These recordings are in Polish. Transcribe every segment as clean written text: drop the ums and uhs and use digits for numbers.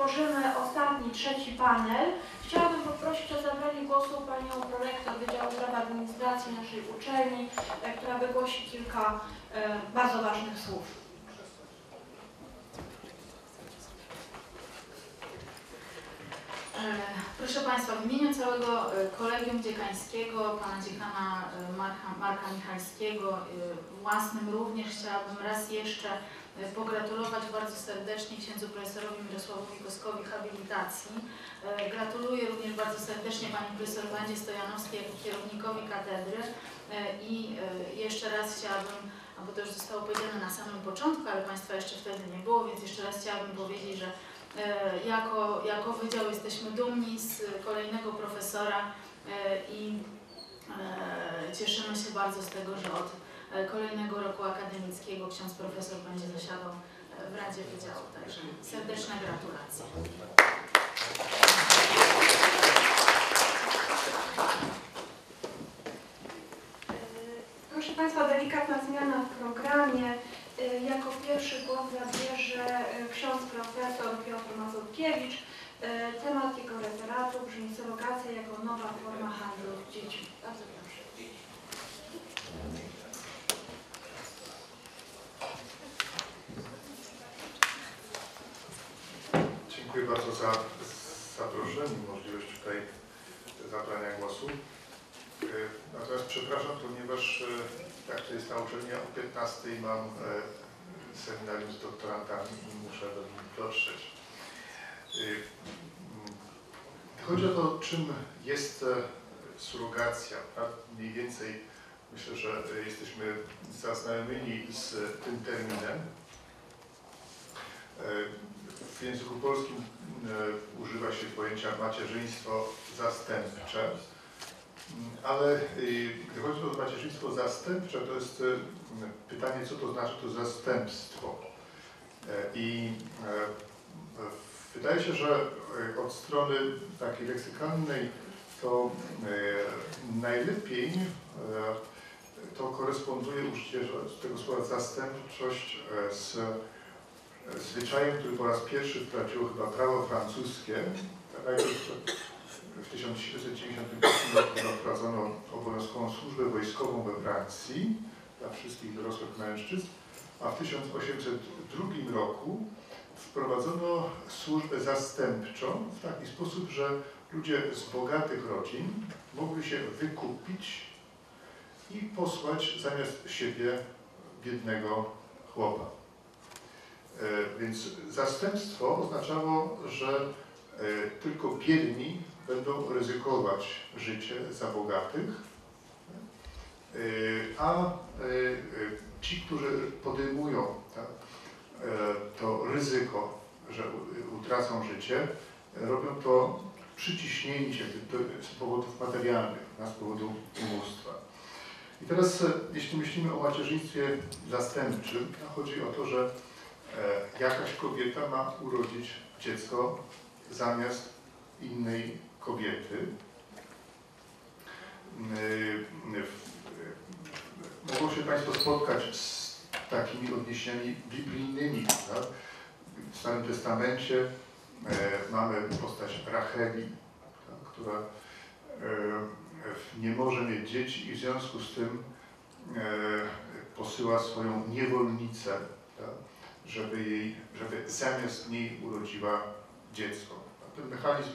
rozpoczniemy ostatni, trzeci panel, chciałabym poprosić o zabranie głosu panią prorektor Wydziału Prawa Administracji naszej uczelni, która wygłosi kilka bardzo ważnych słów. Proszę Państwa, w imieniu całego Kolegium Dziekańskiego, pana dziekana Marka Michalskiego, własnym również chciałabym raz jeszcze pogratulować bardzo serdecznie księdzu profesorowi Mirosławowi Koskowi habilitacji. Gratuluję również bardzo serdecznie pani profesor Wandzie Stojanowskiej jako kierownikowi katedry i jeszcze raz chciałabym, bo to już zostało powiedziane na samym początku, ale Państwa jeszcze wtedy nie było, więc jeszcze raz chciałabym powiedzieć, że jako wydział jesteśmy dumni z kolejnego profesora i cieszymy się bardzo z tego, że od kolejnego roku akademickiego ksiądz profesor będzie zasiadał w Radzie Wydziału. Także serdeczne gratulacje. Proszę Państwa, delikatna zmiana w programie. Jako pierwszy głos zabierze ksiądz profesor Piotr Mazurkiewicz. Temat jego referatu brzmi surrogacja jako nowa forma handlu z dziećmi. Bardzo proszę. Dziękuję bardzo za zaproszenie, możliwość tutaj zabrania głosu. Natomiast przepraszam, ponieważ tak to jest na uczelni, o 15 mam seminarium z doktorantami i muszę do nich dotrzeć. Chodzi o to, czym jest surrogacja. Mniej więcej myślę, że jesteśmy zaznajomieni z tym terminem. W języku polskim używa się pojęcia macierzyństwo zastępcze, ale gdy chodzi o macierzyństwo zastępcze, to jest pytanie, co to znaczy to zastępstwo. I wydaje się, że od strony takiej leksykalnej to najlepiej to koresponduje użycie tego słowa zastępczość z zwyczajem, który po raz pierwszy wprowadziło chyba prawo francuskie. W 1795 roku wprowadzono obowiązkową służbę wojskową we Francji dla wszystkich dorosłych mężczyzn, a w 1802 roku wprowadzono służbę zastępczą w taki sposób, że ludzie z bogatych rodzin mogli się wykupić i posłać zamiast siebie biednego chłopa. Więc zastępstwo oznaczało, że tylko biedni będą ryzykować życie za bogatych, a ci, którzy podejmują to ryzyko, że utracą życie, robią to przyciśnięcie z powodów materialnych, z powodu ubóstwa. I teraz, jeśli myślimy o macierzyństwie zastępczym, to chodzi o to, że jakaś kobieta ma urodzić dziecko zamiast innej kobiety. Mogą się Państwo spotkać z takimi odniesieniami biblijnymi. Tak? W Starym Testamencie mamy postać Racheli, tak, która nie może mieć dzieci i w związku z tym posyła swoją niewolnicę, tak, żeby zamiast niej urodziła dziecko. Ten mechanizm,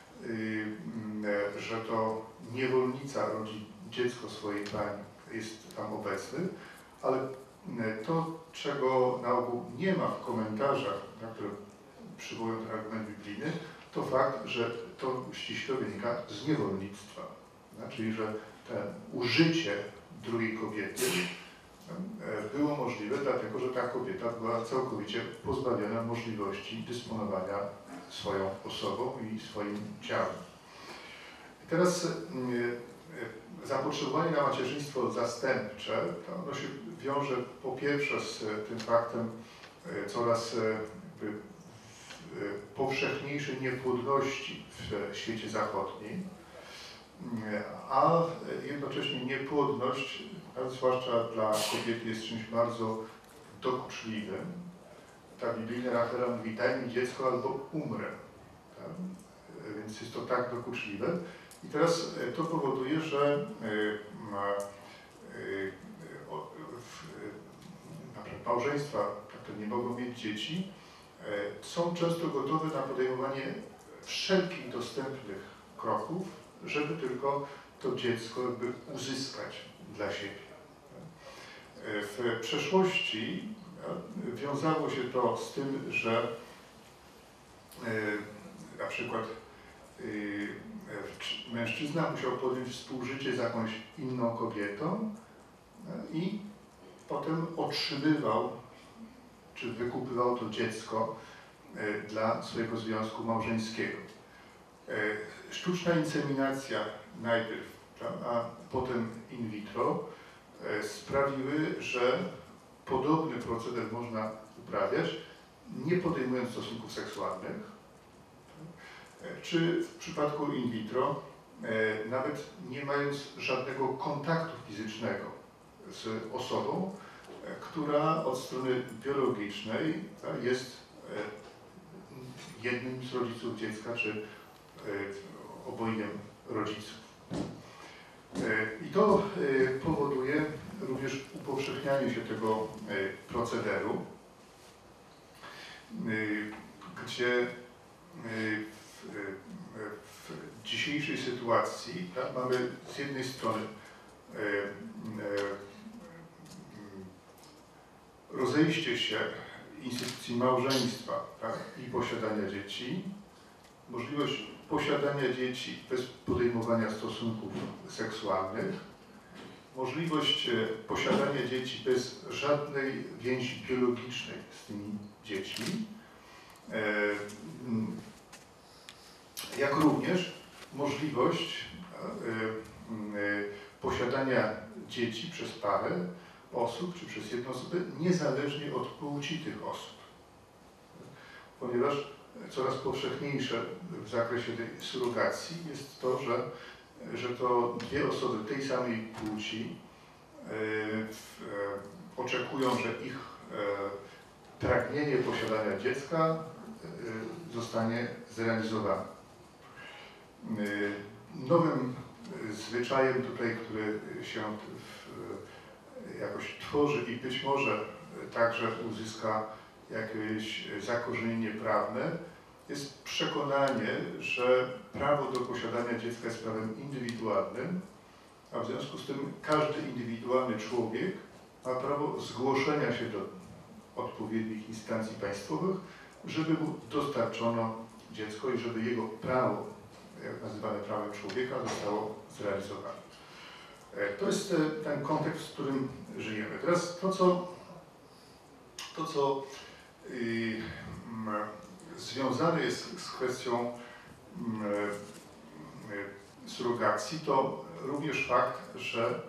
że to niewolnica rodzi dziecko swojej pani, jest tam obecny, ale to, czego na ogół nie ma w komentarzach, na które przywołują ten argument biblijny, to fakt, że to ściśle wynika z niewolnictwa. Czyli, że to użycie drugiej kobiety było możliwe dlatego, że ta kobieta była całkowicie pozbawiona możliwości dysponowania swoją osobą i swoim ciałem. I teraz zapotrzebowanie na macierzyństwo zastępcze, to ono się wiąże po pierwsze z tym faktem coraz powszechniejszej niepłodności w świecie zachodnim, a jednocześnie niepłodność, zwłaszcza dla kobiety, jest czymś bardzo dokuczliwym. ta biblijna afera mówi: daj mi dziecko albo umrę. Tak? Więc jest to tak dokuczliwe. I teraz to powoduje, że na przykład małżeństwa, które nie mogą mieć dzieci, są często gotowe na podejmowanie wszelkich dostępnych kroków, żeby tylko to dziecko jakby uzyskać dla siebie. W przeszłości wiązało się to z tym, że na przykład mężczyzna musiał podjąć współżycie z jakąś inną kobietą i potem otrzymywał, czy wykupywał to dziecko dla swojego związku małżeńskiego. Sztuczna inseminacja najpierw, a potem in vitro sprawiły, że podobny proceder można uprawiać, nie podejmując stosunków seksualnych, czy w przypadku in vitro, nawet nie mając żadnego kontaktu fizycznego z osobą, która od strony biologicznej jest jednym z rodziców dziecka, czy obojgiem rodziców. I to powoduje również upowszechnianie się tego procederu, gdzie w dzisiejszej sytuacji mamy z jednej strony rozejście się instytucji małżeństwa, tak, i posiadania dzieci, możliwość posiadania dzieci bez podejmowania stosunków seksualnych, możliwość posiadania dzieci bez żadnej więzi biologicznej z tymi dziećmi, jak również możliwość posiadania dzieci przez parę osób, czy przez jedną osobę, niezależnie od płci tych osób. Ponieważ coraz powszechniejsze w zakresie tej surogacji jest to, że to dwie osoby tej samej płci oczekują, że ich pragnienie posiadania dziecka zostanie zrealizowane. Nowym zwyczajem tutaj, który się jakoś tworzy i być może także uzyska jakieś zakorzenienie prawne, jest przekonanie, że prawo do posiadania dziecka jest prawem indywidualnym, a w związku z tym każdy indywidualny człowiek ma prawo zgłoszenia się do odpowiednich instancji państwowych, żeby mu dostarczono dziecko i żeby jego prawo, jak nazywane prawem człowieka, zostało zrealizowane. To jest ten kontekst, w którym żyjemy. Teraz to, co związane jest z kwestią surogacji, to również fakt, że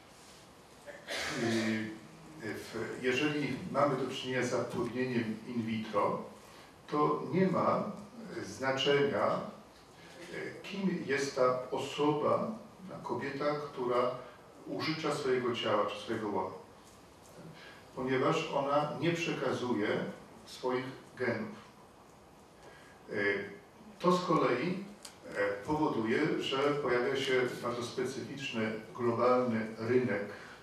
jeżeli mamy do czynienia z zatrudnieniem in vitro, to nie ma znaczenia, kim jest ta osoba, kobieta, która użycza swojego ciała czy swojego łona, ponieważ ona nie przekazuje swoich genów. To z kolei powoduje, że pojawia się bardzo specyficzny, globalny rynek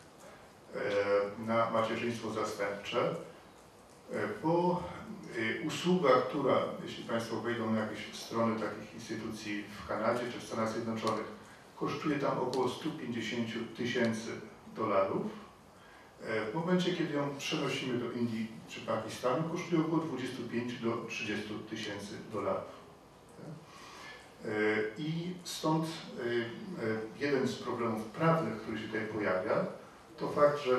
na macierzyństwo zastępcze, bo usługa, która, jeśli Państwo wejdą na jakieś strony takich instytucji w Kanadzie czy w Stanach Zjednoczonych, kosztuje tam około $150 000. W momencie, kiedy ją przenosimy do Indii czy Pakistanu, kosztuje około 25 do 30 tysięcy dolarów. I stąd jeden z problemów prawnych, który się tutaj pojawia, to fakt, że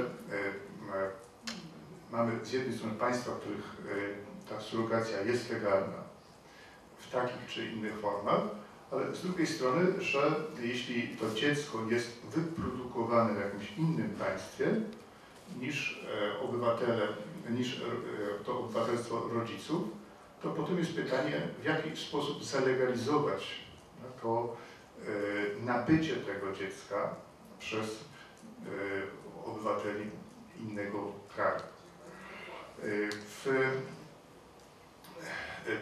mamy z jednej strony państwa, w których ta surogacja jest legalna w takich czy innych formach, ale z drugiej strony, że jeśli to dziecko jest wyprodukowane w jakimś innym państwie niż to obywatelstwo rodziców, to potem jest pytanie, w jaki sposób zalegalizować to nabycie tego dziecka przez obywateli innego kraju. W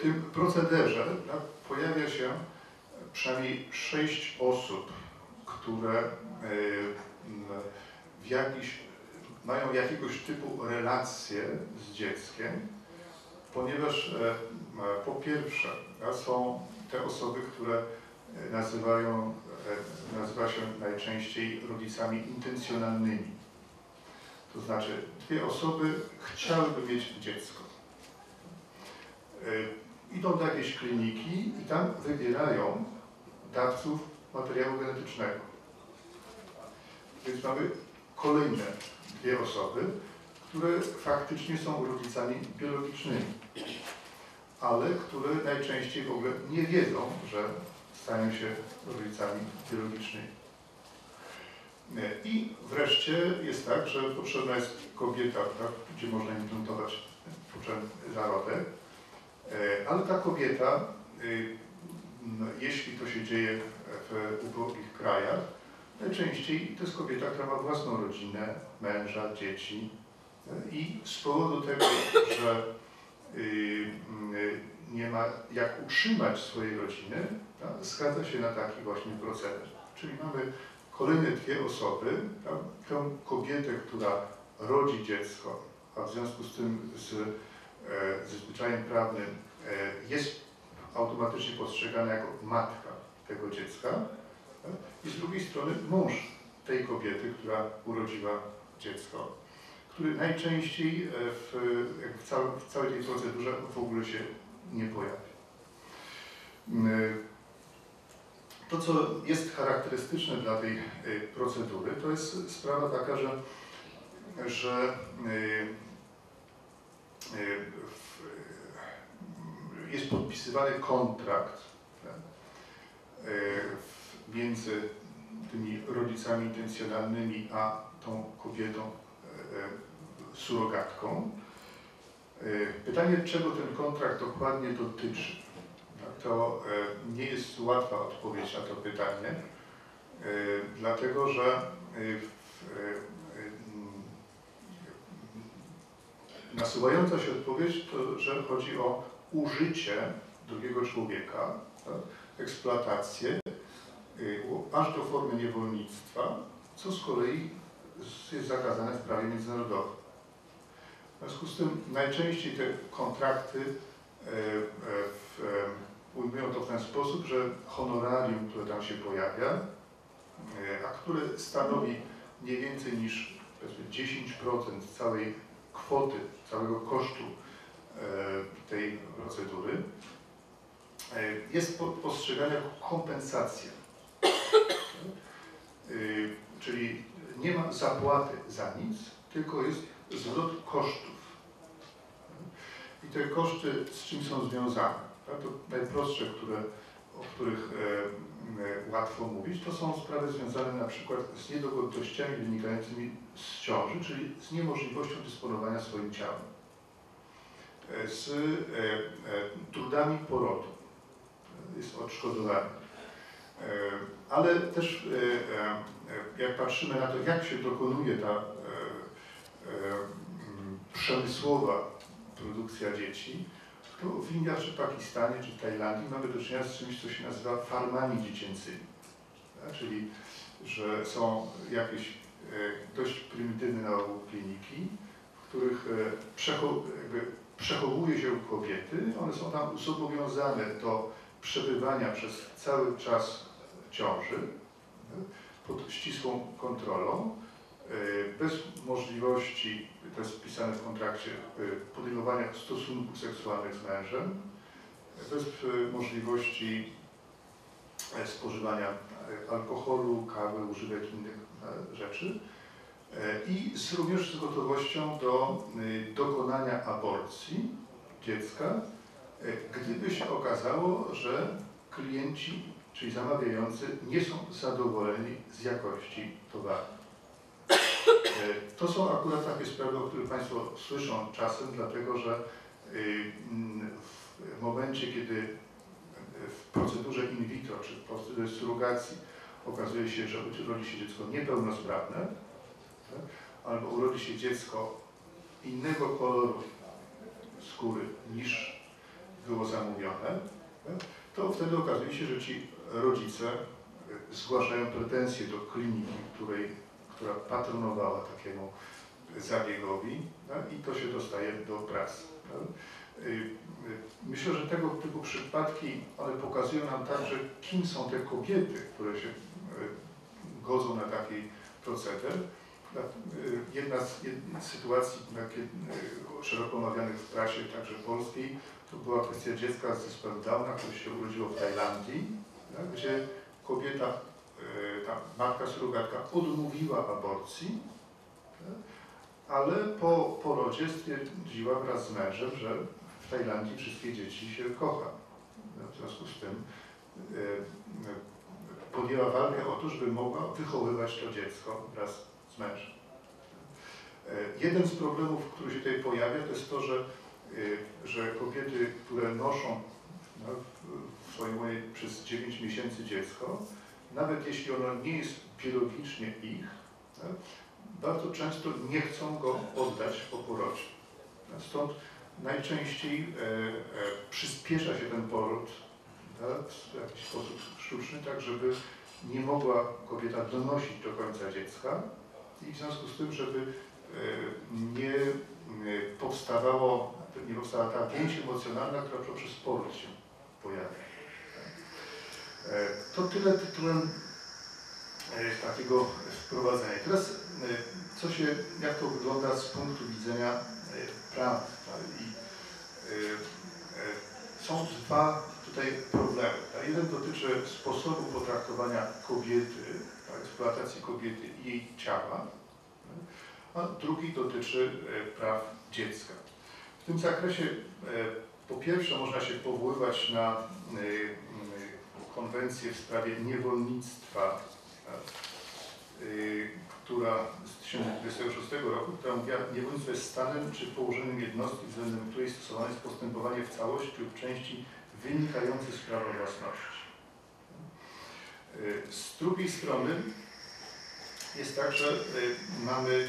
tym procederze pojawia się przynajmniej 6 osób, które mają jakiegoś typu relacje z dzieckiem, ponieważ po pierwsze są te osoby, które nazywa się najczęściej rodzicami intencjonalnymi. To znaczy 2 osoby chciałyby mieć dziecko. Idą do jakiejś kliniki i tam wybierają dawców materiału genetycznego. Więc mamy kolejne 2 osoby, które faktycznie są rodzicami biologicznymi, ale które najczęściej w ogóle nie wiedzą, że stają się rodzicami biologicznymi. I wreszcie jest tak, że potrzebna jest kobieta, tak, gdzie można implantować zarodek, ale ta kobieta, jeśli to się dzieje w ubogich krajach, najczęściej to jest kobieta, która ma własną rodzinę, męża, dzieci i z powodu tego, że nie ma jak utrzymać swojej rodziny, zgadza się na taki właśnie proceder. Czyli mamy kolejne 2 osoby, tę kobietę, która rodzi dziecko, a w związku z tym ze zwyczajem prawnym jest automatycznie postrzegana jako matka tego dziecka, i z drugiej strony mąż tej kobiety, która urodziła dziecko, który najczęściej w całej tej procedurze w ogóle się nie pojawi. To, co jest charakterystyczne dla tej procedury, to jest sprawa taka, że jest podpisywany kontrakt między tymi rodzicami intencjonalnymi a tą kobietą surogatką. Pytanie, czego ten kontrakt dokładnie dotyczy, to nie jest łatwa odpowiedź na to pytanie, dlatego że nasuwająca się odpowiedź to, że chodzi o użycie drugiego człowieka, tak, eksploatację, aż do formy niewolnictwa, co z kolei jest zakazane w prawie międzynarodowym. W związku z tym najczęściej te kontrakty ujmują to w ten sposób, że honorarium, które tam się pojawia, a które stanowi nie więcej niż 10% całej kwoty, całego kosztu tej procedury, jest postrzegane jako kompensacja. Czyli nie ma zapłaty za nic, tylko jest zwrot kosztów. I te koszty z czym są związane? To najprostsze, o których łatwo mówić, to są sprawy związane na przykład z niedogodnościami wynikającymi z ciąży, czyli z niemożliwością dysponowania swoim ciałem, z trudami porodu, jest odszkodowanie. Ale też jak patrzymy na to, jak się dokonuje ta przemysłowa produkcja dzieci, to w Indiach, czy Pakistanie, czy Tajlandii mamy do czynienia z czymś, co się nazywa farmami dziecięcymi. Czyli, że są jakieś dość prymitywne na ogół kliniki, w których przechowuje się kobiety, one są tam zobowiązane do przebywania przez cały czas ciąży pod ścisłą kontrolą, bez możliwości, to jest wpisane w kontrakcie, podejmowania stosunków seksualnych z mężem, bez możliwości spożywania alkoholu, kawy, używek innych rzeczy i również z gotowością do dokonania aborcji dziecka, gdyby się okazało, że klienci, czyli zamawiający, nie są zadowoleni z jakości towaru. To są akurat takie sprawy, o których Państwo słyszą czasem, dlatego że w momencie, kiedy w procedurze in vitro, czy w procedurze surogacji okazuje się, że urodzi się dziecko niepełnosprawne, tak, albo urodzi się dziecko innego koloru skóry niż było zamówione, to wtedy okazuje się, że ci rodzice zgłaszają pretensje do kliniki, która patronowała takiemu zabiegowi, i to się dostaje do prasy. Myślę, że tego typu przypadki, one pokazują nam także, kim są te kobiety, które się godzą na taki proceder. Jedna z sytuacji szeroko omawianych w prasie, także polskiej, to była kwestia dziecka z zespołem Downa, które się urodziło w Tajlandii, gdzie kobieta, ta matka surogatka odmówiła aborcji, ale po porodzie stwierdziła wraz z mężem, że w Tajlandii wszystkie dzieci się kocha. W związku z tym podjęła walkę o to, żeby mogła wychowywać to dziecko wraz z mężem. Jeden z problemów, który się tutaj pojawia, to jest to, że kobiety, które noszą w swoim łonie przez 9 miesięcy dziecko, nawet jeśli ono nie jest biologicznie ich, bardzo często nie chcą go oddać po porodzie. Stąd najczęściej przyspiesza się ten poród w jakiś sposób sztuczny, tak żeby nie mogła kobieta donosić do końca dziecka i w związku z tym, żeby nie powstała ta więź emocjonalna, która poprzez poród się pojawia. To tyle tytułem takiego wprowadzenia. Teraz jak to wygląda z punktu widzenia praw. Są dwa tutaj problemy. Jeden dotyczy sposobu potraktowania kobiety, eksploatacji kobiety i jej ciała, a drugi dotyczy praw dziecka. W tym zakresie po pierwsze można się powoływać na konwencję w sprawie niewolnictwa, która z 1926 roku, która mówiła, niewolnictwo jest stanem czy położeniem jednostki, względem której stosowane jest postępowanie w całości lub części wynikające z prawa własności. Z drugiej strony jest tak, że mamy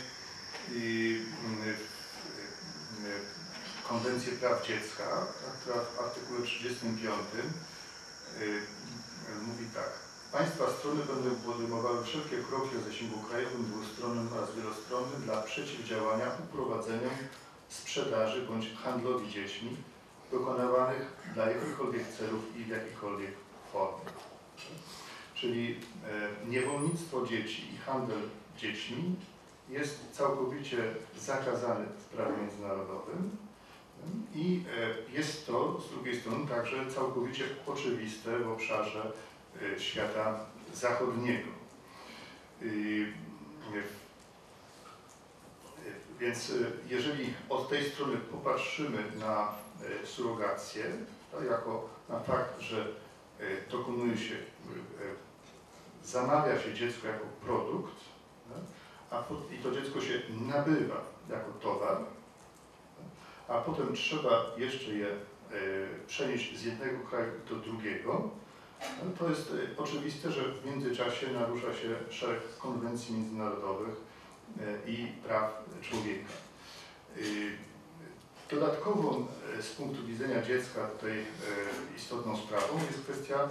Konwencję Praw Dziecka, która w artykule 35 mówi tak. Państwa strony będą podejmowały wszelkie kroki o zasięgu krajowym, dwustronnym oraz wielostronnym dla przeciwdziałania uprowadzeniom, sprzedaży bądź handlowi dziećmi dokonywanych dla jakichkolwiek celów i w jakiejkolwiek formie. Czyli niewolnictwo dzieci i handel dziećmi jest całkowicie zakazany w prawie międzynarodowym i jest to z drugiej strony także całkowicie oczywiste w obszarze świata zachodniego. Więc jeżeli od tej strony popatrzymy na surogację, jako na fakt, że dokonuje się, zamawia się dziecko jako produkt, i to dziecko się nabywa jako towar, a potem trzeba jeszcze je przenieść z jednego kraju do drugiego, to jest oczywiste, że w międzyczasie narusza się szereg konwencji międzynarodowych i praw człowieka. Dodatkową z punktu widzenia dziecka tutaj istotną sprawą jest kwestia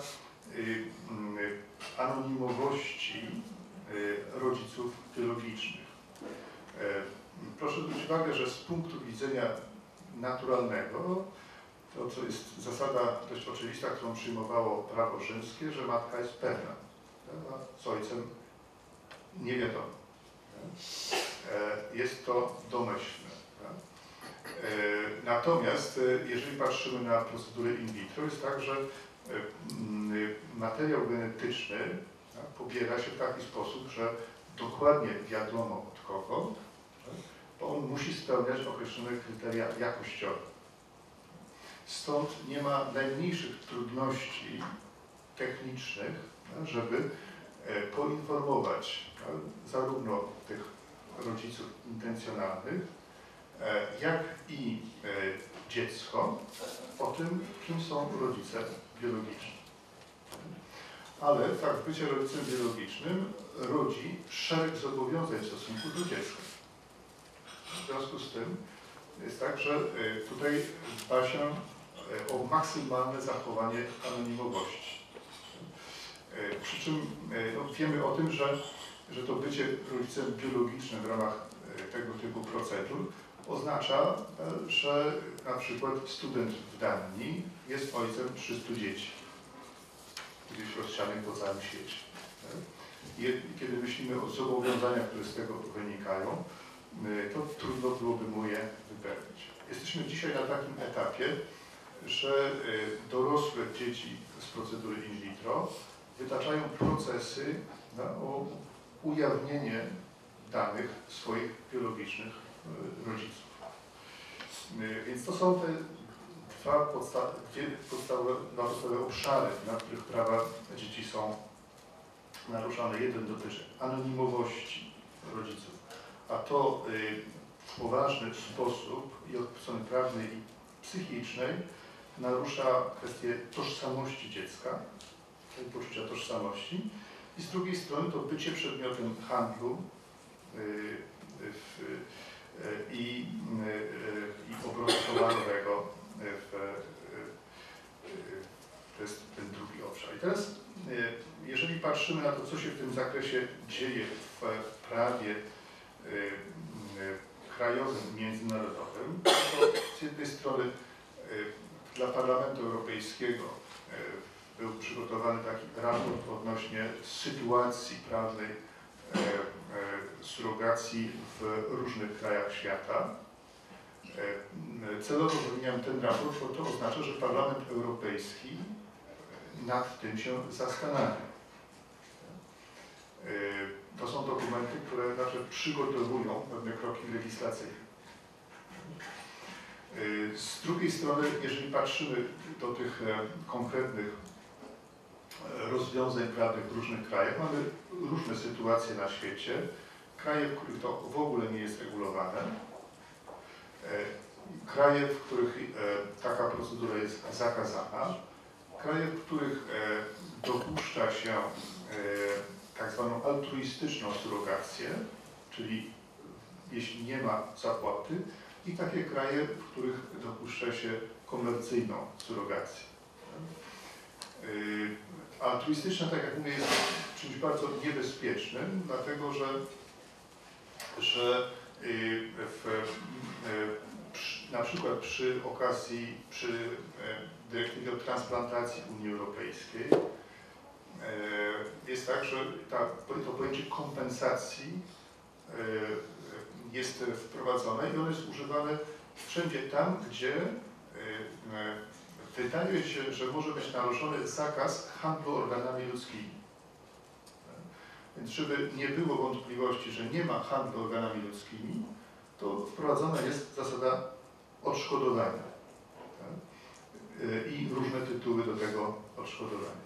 anonimowości rodziców biologicznych. Proszę zwrócić uwagę, że z punktu widzenia naturalnego, to co jest zasada dość oczywista, którą przyjmowało prawo rzymskie, że matka jest pewna, a z ojcem nie wiadomo. Jest to domyślne. Natomiast jeżeli patrzymy na procedury in vitro, jest tak, że materiał genetyczny pobiera się w taki sposób, że dokładnie wiadomo od kogo, bo on musi spełniać określone kryteria jakościowe. Stąd nie ma najmniejszych trudności technicznych, żeby poinformować zarówno tych rodziców intencjonalnych, jak i dziecko o tym, kim są rodzice biologiczni. Ale fakt bycia rodzicem biologicznym rodzi szereg zobowiązań w stosunku do dziecka. W związku z tym jest tak, że tutaj dba się o maksymalne zachowanie anonimowości. Przy czym wiemy o tym, że to bycie rodzicem biologicznym w ramach tego typu procedur oznacza, że na przykład student w Danii jest ojcem 300 dzieci, gdzieś rozsianych po całym świecie. I kiedy myślimy o zobowiązaniach, które z tego wynikają, to trudno byłoby mu je wypełnić. Jesteśmy dzisiaj na takim etapie, że dorosłe dzieci z procedury in vitro wytaczają procesy o ujawnienie danych swoich biologicznych rodziców. Więc to są te dwie podstawowe obszary, na których prawa dzieci są naruszane. Jeden dotyczy anonimowości rodziców, a to w poważny sposób i od strony prawnej i psychicznej narusza kwestię tożsamości dziecka, poczucia tożsamości, i z drugiej strony to bycie przedmiotem handlu i obrotu towarowego. To jest ten drugi obszar. I teraz, jeżeli patrzymy na to, co się w tym zakresie dzieje w prawie krajowym, międzynarodowym, to z jednej strony dla Parlamentu Europejskiego był przygotowany taki raport odnośnie sytuacji prawnej surogacji w różnych krajach świata. Celowo wymieniam ten raport, bo to oznacza, że Parlament Europejski nad tym się zastanawia. To są dokumenty, które znaczy przygotowują pewne kroki legislacyjne. Z drugiej strony, jeżeli patrzymy do tych konkretnych rozwiązań prawnych w różnych krajach, mamy różne sytuacje na świecie. Kraje, w których to w ogóle nie jest regulowane. Kraje, w których taka procedura jest zakazana. Kraje, w których dopuszcza się tak zwaną altruistyczną surrogację, czyli jeśli nie ma zapłaty, i takie kraje, w których dopuszcza się komercyjną surrogację. Altruistyczna, tak jak mówię, jest czymś bardzo niebezpiecznym, dlatego że na przykład przy dyrektywie o transplantacji w Unii Europejskiej jest tak, że to pojęcie kompensacji jest wprowadzone i ono jest używane wszędzie tam, gdzie wydaje się, że może być naruszony zakaz handlu organami ludzkimi. Więc żeby nie było wątpliwości, że nie ma handlu organami ludzkimi, to wprowadzona jest zasada odszkodowania, tak? I różne tytuły do tego odszkodowania.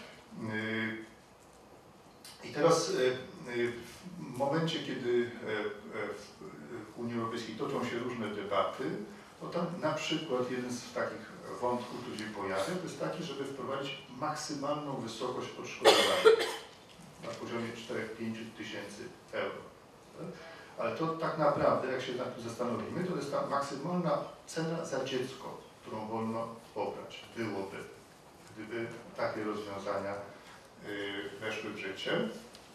I teraz w momencie, kiedy w Unii Europejskiej toczą się różne debaty, to tam na przykład jeden z takich wątków, który się pojawia, to jest taki, żeby wprowadzić maksymalną wysokość odszkodowania na poziomie 4-5 tysięcy euro. Tak? Ale to tak naprawdę, jak się nad tym zastanowimy, to jest ta maksymalna cena za dziecko, którą wolno pobrać, byłoby, gdyby takie rozwiązania weszły w życie.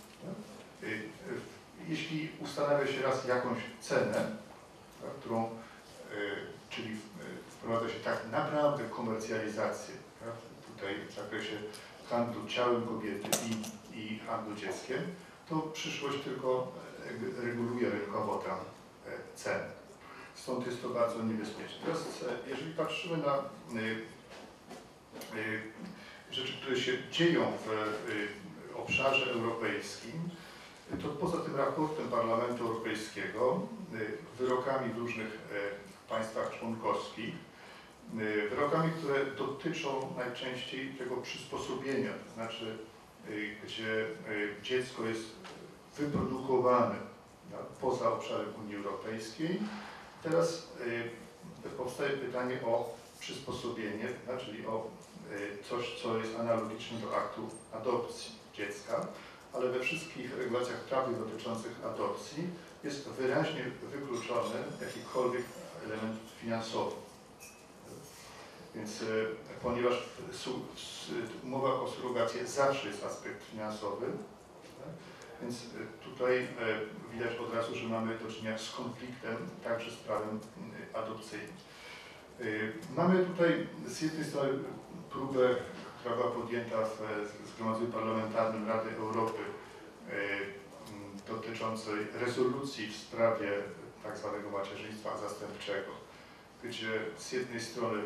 Jeśli ustanawia się raz jakąś cenę, tak, którą, czyli wprowadza się tak naprawdę komercjalizację, tak, tutaj w zakresie handlu ciałem kobiety i handlu dzieckiem, to przyszłość tylko reguluje rynkowo tam ceny. Stąd jest to bardzo niebezpieczne. Teraz, jeżeli patrzymy na rzeczy, które się dzieją w obszarze europejskim, to poza tym raportem Parlamentu Europejskiego, wyrokami w różnych państwach członkowskich, wyrokami, które dotyczą najczęściej tego przysposobienia, to znaczy gdzie dziecko jest wyprodukowane poza obszarem Unii Europejskiej. Teraz powstaje pytanie o przysposobienie, czyli o coś, co jest analogiczne do aktu adopcji dziecka, ale we wszystkich regulacjach prawnych dotyczących adopcji jest wyraźnie wykluczony jakikolwiek element finansowy. Więc ponieważ w umowach o surrogację zawsze jest aspekt finansowy, tak? Więc tutaj widać od razu, że mamy do czynienia z konfliktem także z prawem adopcyjnym. Mamy tutaj z jednej strony próbę, która była podjęta w Zgromadzeniu Parlamentarnym Rady Europy dotyczącej rezolucji w sprawie tak zwanego macierzyństwa zastępczego, gdzie z jednej strony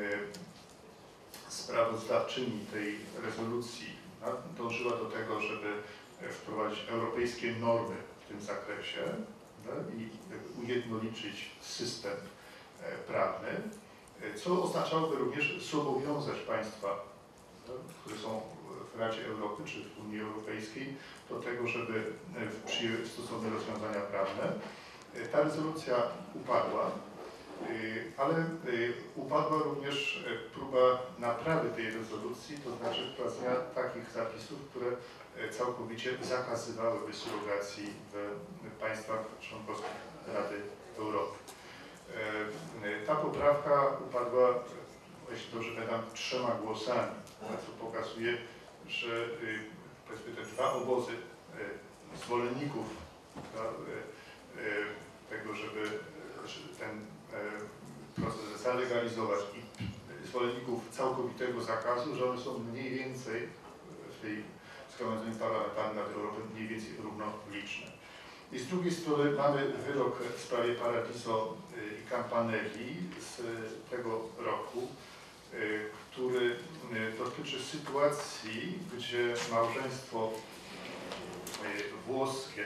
sprawozdawczyni tej rezolucji dążyła do tego, żeby wprowadzić europejskie normy w tym zakresie i ujednolicić system prawny, co oznaczałoby również zobowiązać państwa, które są w Radzie Europy czy w Unii Europejskiej, do tego, żeby przyjęły stosowne rozwiązania prawne. Ta rezolucja upadła, ale upadła również próba naprawy tej rezolucji, to znaczy wprowadzenia takich zapisów, które całkowicie zakazywałyby surrogacji w państwach członkowskich Rady Europy. Ta poprawka upadła, jeśli dobrze pamiętam, 3 głosami, co pokazuje, że powiedzmy te dwa obozy zwolenników tego, żeby ten proces zalegalizować i zwolenników całkowitego zakazu, że one są mniej więcej w tej Zgromadzeniu Parlamentarnym Rady Europy mniej więcej równoliczne. I z drugiej strony mamy wyrok w sprawie Paradiso i Campanelli z tego roku, który dotyczy sytuacji, gdzie małżeństwo włoskie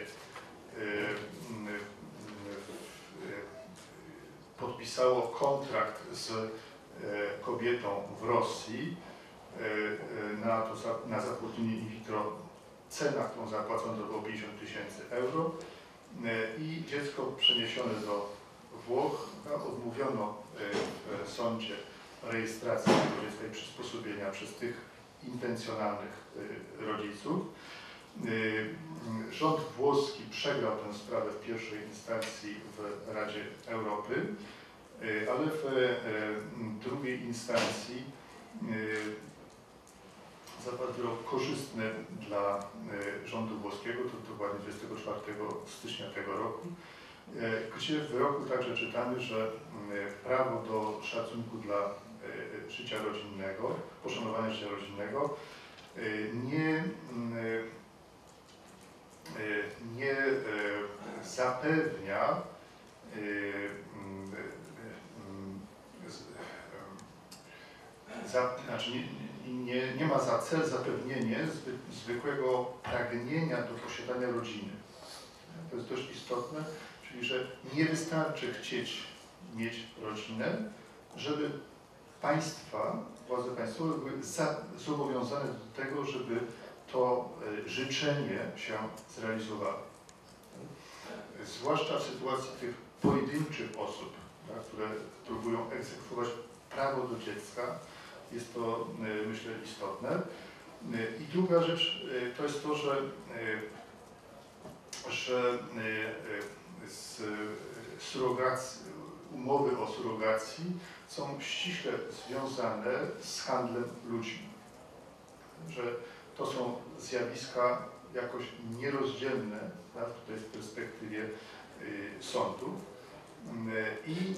podpisało kontrakt z kobietą w Rosji na zapłodnienie in vitro. Cena, którą zapłacono, to było 50 000 euro i dziecko przeniesione do Włoch, odmówiono w sądzie rejestracji tego dziecka i przysposobienia przez tych intencjonalnych rodziców. Rząd włoski przegrał tę sprawę w pierwszej instancji w Radzie Europy, ale w drugiej instancji zapadł wyrok korzystny dla rządu włoskiego, to dokładnie 24 stycznia tego roku, gdzie w wyroku także czytamy, że prawo do szacunku dla życia rodzinnego, poszanowania życia rodzinnego nie zapewnia nie ma za cel zapewnienie zwykłego pragnienia do posiadania rodziny. To jest dość istotne, czyli że nie wystarczy chcieć mieć rodzinę, żeby państwa, władze państwowe były zobowiązane do tego, żeby to życzenie się zrealizowało. Zwłaszcza w sytuacji tych pojedynczych osób, które próbują egzekwować prawo do dziecka, jest to, myślę, istotne. I druga rzecz to jest to, że umowy o surrogacji są ściśle związane z handlem ludźmi. Że to są zjawiska jakoś nierozdzielne, tak, tutaj w perspektywie sądu i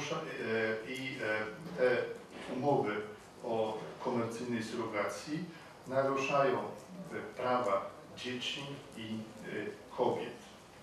te umowy o komercyjnej surrogacji naruszają prawa dzieci i kobiet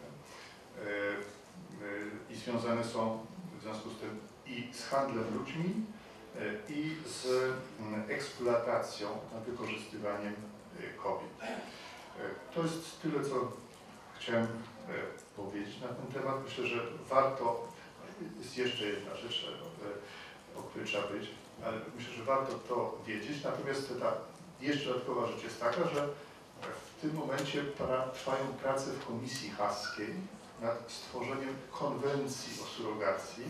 i związane są w związku z tym i z handlem ludźmi, i z eksploatacją, wykorzystywaniem kobiet. To jest tyle, co chciałem powiedzieć na ten temat. Myślę, że warto, jest jeszcze jedna rzecz, o której trzeba powiedzieć, ale myślę, że warto to wiedzieć. Natomiast ta jeszcze dodatkowa rzecz jest taka, że w tym momencie trwają prace w Komisji Haskiej nad stworzeniem konwencji o surrogacji,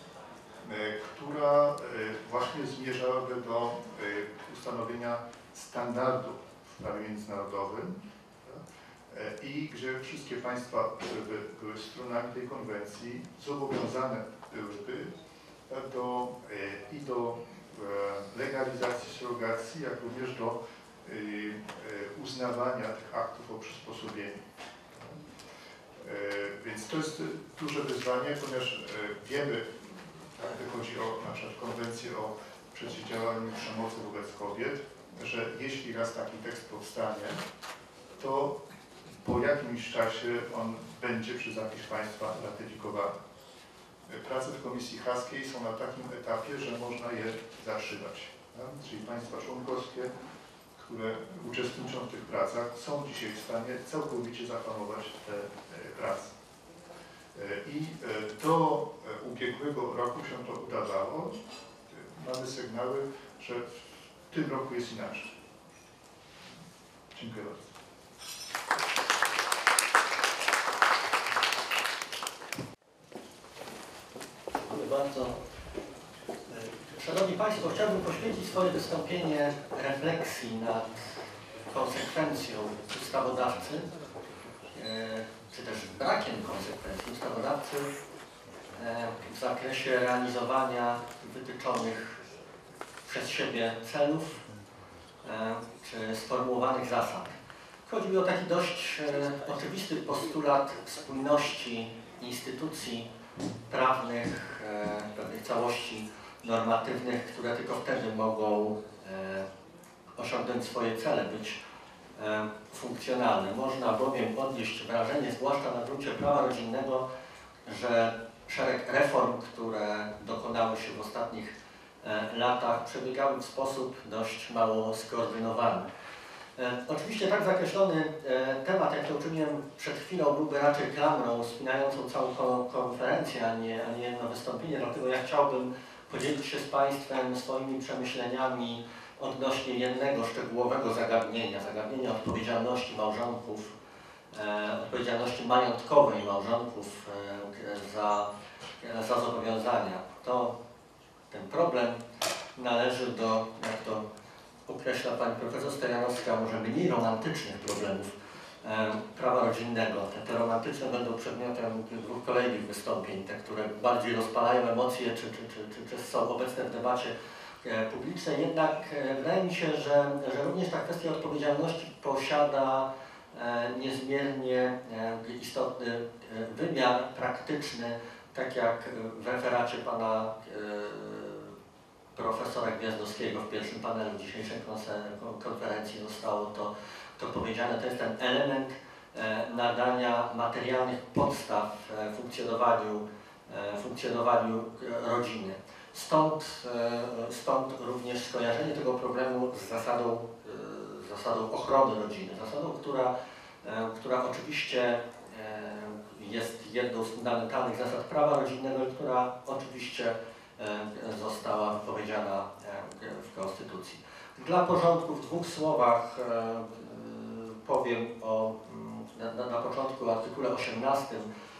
która właśnie zmierzałaby do ustanowienia standardów w prawie międzynarodowym i gdzie wszystkie państwa, które były stronami tej konwencji, zobowiązane byłyby do legalizacji surrogacji, jak również do uznawania tych aktów o przysposobieniu. Więc to jest duże wyzwanie, ponieważ wiemy, gdy chodzi o na przykład konwencję o przeciwdziałaniu przemocy wobec kobiet, że jeśli raz taki tekst powstanie, to po jakimś czasie on będzie przez jakieś państwa ratyfikowany. Prace w Komisji Haskiej są na takim etapie, że można je zatrzymać. Tak? Czyli państwa członkowskie, które uczestniczą w tych pracach, są dzisiaj w stanie całkowicie zahamować te prace. I do ubiegłego roku się to udawało. Mamy sygnały, że w tym roku jest inaczej. Dziękuję bardzo. Dziękuję bardzo. Szanowni Państwo, chciałbym poświęcić swoje wystąpienie refleksji nad konsekwencją ustawodawcy, czy też brakiem konsekwencji ustawodawcy w zakresie realizowania wytyczonych przez siebie celów czy sformułowanych zasad. Chodzi mi o taki dość oczywisty postulat spójności instytucji prawnych, pewnych całości normatywnych, które tylko wtedy mogą osiągnąć swoje cele, być funkcjonalne. Można bowiem odnieść wrażenie, zwłaszcza na gruncie prawa rodzinnego, że szereg reform, które dokonały się w ostatnich latach, przebiegały w sposób dość mało skoordynowany. Oczywiście tak zakreślony temat, jak to uczyniłem przed chwilą, byłby raczej klamrą spinającą całą konferencję, a nie jedno wystąpienie, dlatego ja chciałbym podzielić się z Państwem swoimi przemyśleniami odnośnie jednego szczegółowego zagadnienia odpowiedzialności małżonków, odpowiedzialności majątkowej małżonków za zobowiązania. Ten problem należy do, jak to określa pani profesor Stojanowska, może mniej romantycznych problemów prawa rodzinnego. Te romantyczne będą przedmiotem dwóch kolejnych wystąpień, te, które bardziej rozpalają emocje, czy są obecne w debacie publicznej. Jednak wydaje mi się, że również ta kwestia odpowiedzialności posiada niezmiernie istotny wymiar praktyczny, tak jak w referacie pana profesora Gwiazdowskiego w pierwszym panelu dzisiejszej konferencji zostało to powiedziane. To jest ten element nadania materialnych podstaw funkcjonowaniu rodziny. Stąd również skojarzenie tego problemu z zasadą ochrony rodziny. Zasadą, która oczywiście jest jedną z fundamentalnych zasad prawa rodzinnego i która oczywiście została wypowiedziana w Konstytucji. Dla porządku w dwóch słowach powiem na początku o artykule 18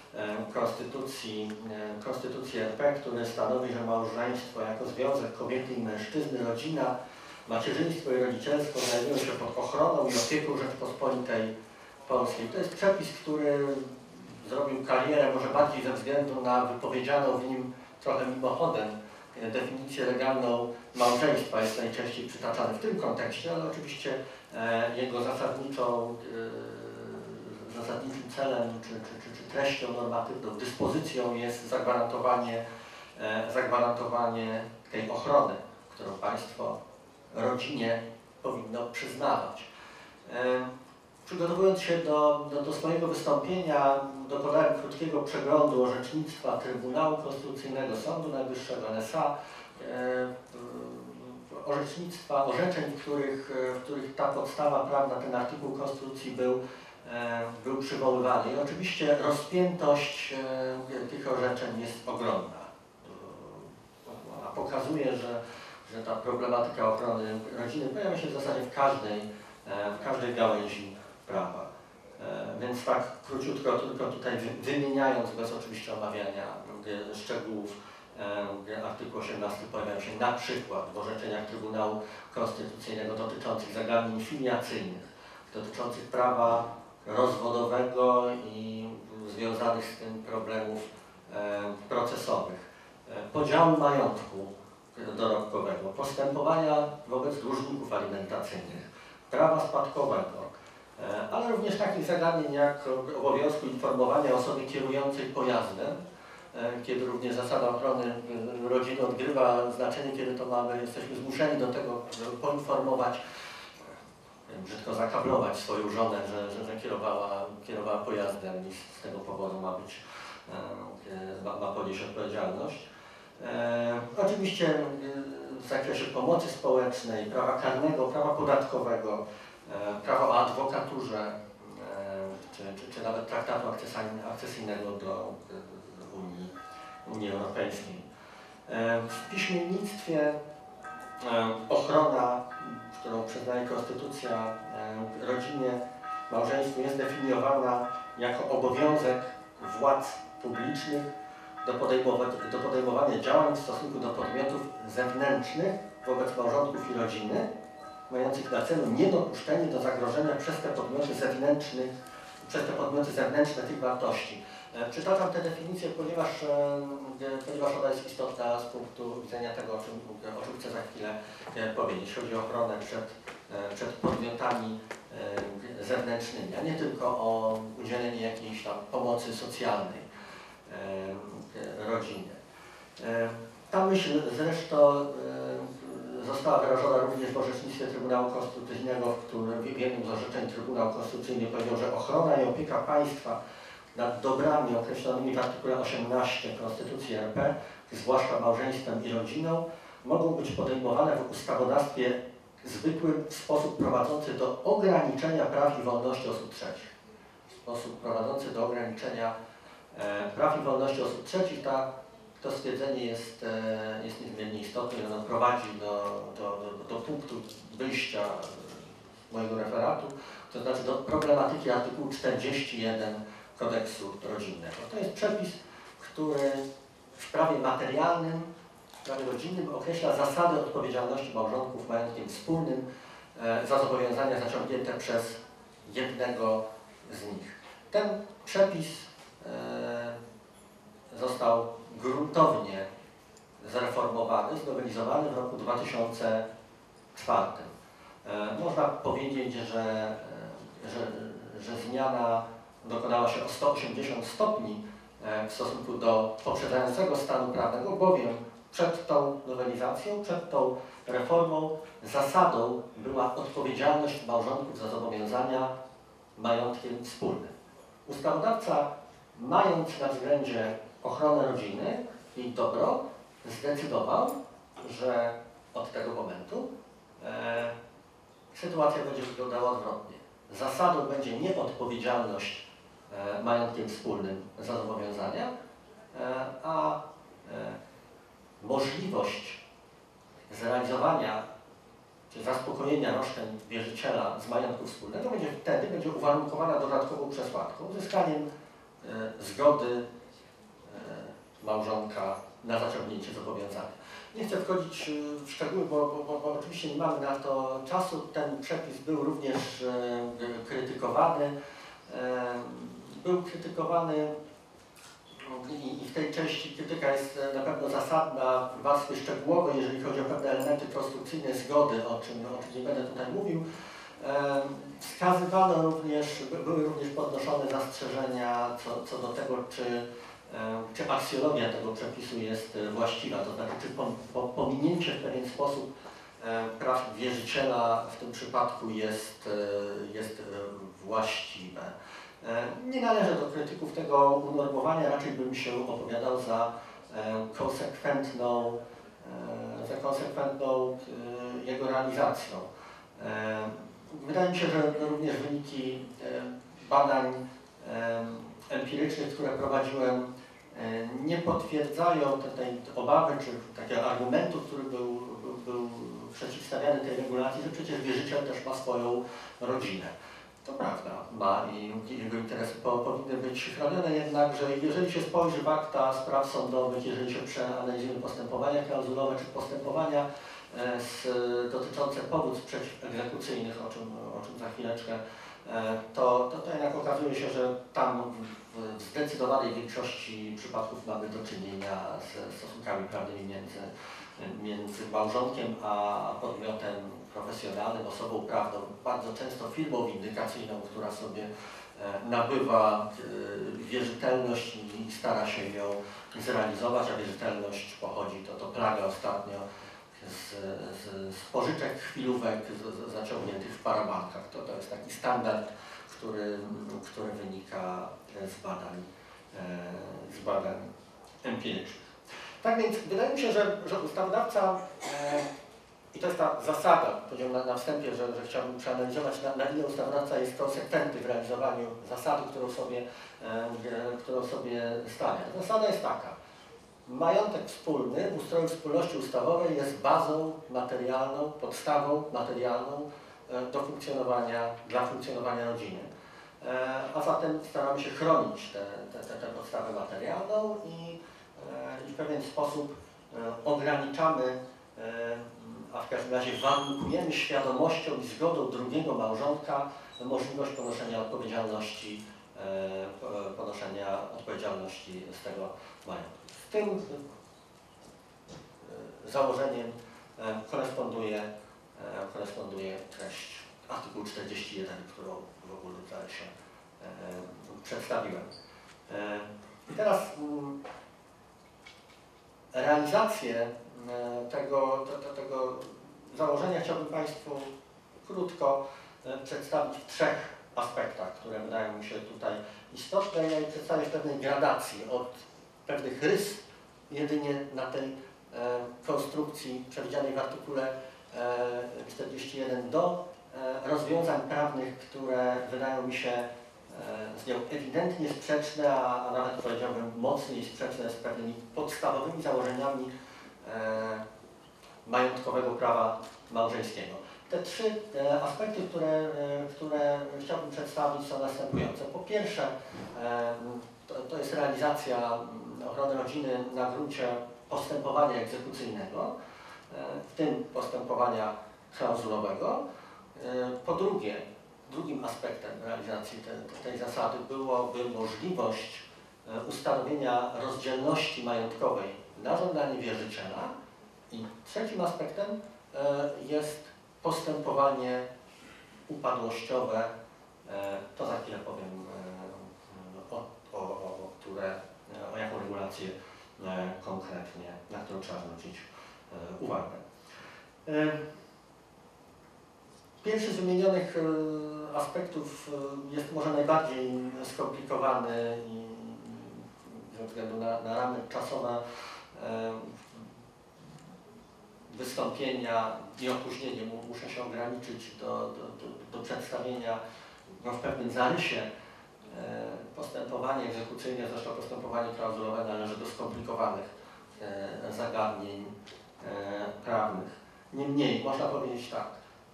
Konstytucji RP, który stanowi, że małżeństwo jako związek kobiety i mężczyzny, rodzina, macierzyństwo i rodzicielstwo znajdują się pod ochroną i opieką Rzeczpospolitej Polskiej. To jest przepis, który zrobił karierę może bardziej ze względu na wypowiedzianą w nim trochę mimochodem definicję legalną małżeństwa. Jest najczęściej przytaczany w tym kontekście, ale oczywiście jego zasadniczym celem czy treścią normatywną, dyspozycją jest zagwarantowanie tej ochrony, którą państwo rodzinie powinno przyznawać. Przygotowując się do swojego wystąpienia, dokonałem krótkiego przeglądu orzecznictwa Trybunału Konstytucyjnego, Sądu Najwyższego, NSA, orzeczeń, w których ta podstawa prawna, ten artykuł Konstytucji był przywoływany. I oczywiście rozpiętość tych orzeczeń jest ogromna. Ona pokazuje, że ta problematyka ochrony rodziny pojawia się w zasadzie w każdej gałęzi prawa. Więc tak króciutko, tylko tutaj wymieniając, bez oczywiście omawiania szczegółów, artykuł 18 pojawiają się na przykład w orzeczeniach Trybunału Konstytucyjnego dotyczących zagadnień filiacyjnych, dotyczących prawa rozwodowego i związanych z tym problemów procesowych, podziału majątku, dorobkowego, postępowania wobec dłużników alimentacyjnych, prawa spadkowego, ale również takich zagadnień jak obowiązku informowania osoby kierującej pojazdem, kiedy również zasada ochrony rodziny odgrywa znaczenie, kiedy to jesteśmy zmuszeni do tego, żeby poinformować, brzydko zakablować swoją żonę, że kierowała pojazdem i z tego powodu ma ponieść odpowiedzialność. Oczywiście w zakresie pomocy społecznej, prawa karnego, prawa podatkowego, prawa o adwokaturze, czy nawet traktatu akcesyjnego do Unii Europejskiej. W piśmiennictwie ochrona, którą przyznaje Konstytucja rodzinie, małżeństwu, jest definiowana jako obowiązek władz publicznych do podejmowania działań w stosunku do podmiotów zewnętrznych wobec małżonków i rodziny, mających na celu niedopuszczenie do zagrożenia przez te podmioty zewnętrzne tych wartości. Przytaczam tę definicję, ponieważ ona jest istotna z punktu widzenia tego, o czym chcę za chwilę powiedzieć. Chodzi o ochronę przed podmiotami zewnętrznymi, a nie tylko o udzielenie jakiejś tam pomocy socjalnej rodzinie. Ta myśl zresztą została wyrażona również w orzecznictwie Trybunału Konstytucyjnego, w którym w jednym z orzeczeń Trybunał Konstytucyjny powiedział, że ochrona i opieka państwa nad dobrami określonymi w artykule 18 Konstytucji RP, zwłaszcza małżeństwem i rodziną, mogą być podejmowane w ustawodawstwie zwykłym w sposób prowadzący do ograniczenia praw i wolności osób trzecich. W sposób prowadzący do ograniczenia praw i wolności osób trzecich. To stwierdzenie jest niezmiernie istotne, ono prowadzi do punktu wyjścia mojego referatu, to znaczy do problematyki artykułu 41 Kodeksu Rodzinnego. To jest przepis, który w prawie materialnym, w prawie rodzinnym określa zasady odpowiedzialności małżonków majątkiem wspólnym za zobowiązania zaciągnięte przez jednego z nich. Ten przepis został gruntownie zreformowany, znowelizowany w roku 2004. Można powiedzieć, że zmiana dokonała się o 180 stopni w stosunku do poprzedzającego stanu prawnego, bowiem przed tą nowelizacją, przed tą reformą zasadą była odpowiedzialność małżonków za zobowiązania majątkiem wspólnym. Ustawodawca, mając na względzie ochronę rodziny i dobro, zdecydował, że od tego momentu sytuacja będzie wyglądała odwrotnie. Zasadą będzie nie odpowiedzialność majątkiem wspólnym za zobowiązania, a możliwość zrealizowania czy zaspokojenia roszczeń wierzyciela z majątku wspólnego będzie uwarunkowana dodatkową przesłanką, uzyskaniem zgody małżonka na zaciągnięcie zobowiązania. Nie chcę wchodzić w szczegóły, bo oczywiście nie mamy na to czasu. Ten przepis był również krytykowany. Był krytykowany i w tej części krytyka jest na pewno zasadna w warstwie szczegółowej, jeżeli chodzi o pewne elementy konstrukcyjne zgody, o czym nie będę tutaj mówił. Wskazywano również, były również podnoszone zastrzeżenia co do tego, czy aksjologia tego przepisu jest właściwa, to znaczy czy pominięcie w pewien sposób praw wierzyciela w tym przypadku jest właściwe. Nie należę do krytyków tego unormowania, raczej bym się opowiadał za konsekwentną jego realizacją. Wydaje mi się, że również wyniki badań empirycznych, które prowadziłem, nie potwierdzają tej obawy czy takiego argumentu, który był przeciwstawiany tej regulacji, że przecież wierzyciel też ma swoją rodzinę. To prawda, ma i jego interesy powinny być chronione, jednakże jeżeli się spojrzy w akta spraw sądowych, jeżeli się przeanalizuje postępowania klauzulowe czy postępowania dotyczące powództw przeciwegzekucyjnych, o czym za chwileczkę, to jednak okazuje się, że tam w zdecydowanej większości przypadków mamy do czynienia ze stosunkami prawnymi między między małżonkiem a podmiotem profesjonalnym, osobą prawną, bardzo często firmą windykacyjną, która sobie nabywa wierzytelność i stara się ją zrealizować, a wierzytelność pochodzi, to plaga ostatnio, z pożyczek chwilówek zaciągniętych w parabankach. To jest taki standard, który wynika z badań empirycznych. Tak więc wydaje mi się, że ustawodawca, i to jest ta zasada, powiedziałem na wstępie, że chciałbym przeanalizować, na ile ustawodawca jest konsekwentny w realizowaniu zasady, którą sobie stawia. Zasada jest taka: majątek wspólny w ustroju wspólności ustawowej jest bazą materialną, podstawą materialną dla funkcjonowania rodziny. A zatem staramy się chronić tę podstawę materialną i w pewien sposób ograniczamy, a w każdym razie warunkujemy świadomością i zgodą drugiego małżonka możliwość ponoszenia odpowiedzialności z tego majątku. Z tym założeniem koresponduje treść artykułu 41, którą w ogóle tutaj się przedstawiłem. I teraz realizację tego założenia chciałbym Państwu krótko przedstawić w 3 aspektach, które wydają mi się tutaj istotne. Ja je przedstawię w pewnej gradacji, od pewnych rys jedynie na tej konstrukcji przewidzianej w artykule 41 do rozwiązań prawnych, które wydają mi się z nią ewidentnie sprzeczne, a nawet powiedziałbym mocniej sprzeczne z pewnymi podstawowymi założeniami majątkowego prawa małżeńskiego. Te 3 aspekty, które chciałbym przedstawić, są następujące. Po pierwsze, to jest realizacja ochrony rodziny na gruncie postępowania egzekucyjnego, w tym postępowania klauzulowego. Po drugie, drugim aspektem realizacji tej zasady byłoby możliwość ustanowienia rozdzielności majątkowej na żądanie wierzyciela. I trzecim aspektem jest postępowanie upadłościowe. To za chwilę powiem, o jaką regulację konkretnie, na którą trzeba zwrócić uwagę. Pierwszy z wymienionych aspektów jest może najbardziej skomplikowany i ze względu na ramy czasowe wystąpienia i opóźnienie muszę się ograniczyć do przedstawienia w pewnym zarysie. Postępowanie egzekucyjne, zresztą postępowanie klauzulowe, należy do skomplikowanych zagadnień prawnych. Niemniej można powiedzieć tak,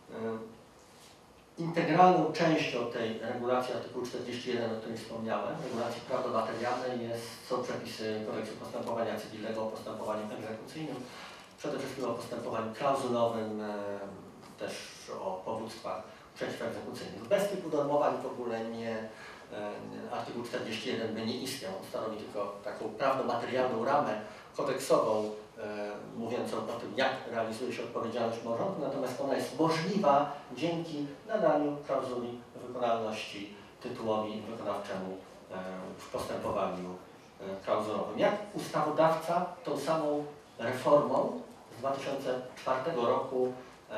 integralną częścią tej regulacji artykułu 41, o którym wspomniałem, regulacji prawno-materialnej są przepisy Kodeksu Postępowania Cywilnego o postępowaniu egzekucyjnym, przede wszystkim o postępowaniu klauzulowym, też o powództwach przeciwegzekucyjnych. Bez tych unormowań w ogóle artykuł 41 by nie istniał. Stanowi tylko taką prawno-materialną ramę kodeksową, mówiącą o tym, jak realizuje się odpowiedzialność małżonku, natomiast ona jest możliwa dzięki nadaniu klauzuli wykonalności tytułowi wykonawczemu w postępowaniu klauzulowym. Jak ustawodawca tą samą reformą z 2004 roku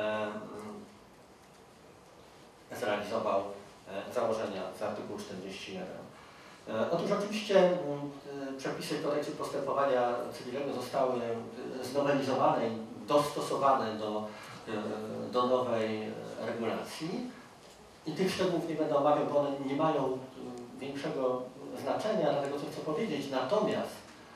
zrealizował założenia z artykułu 41. Otóż oczywiście przepisy Kodeksu Postępowania Cywilnego zostały znowelizowane i dostosowane do nowej regulacji i tych szczegółów nie będę omawiał, bo one nie mają większego znaczenia, dlatego co chcę powiedzieć. Natomiast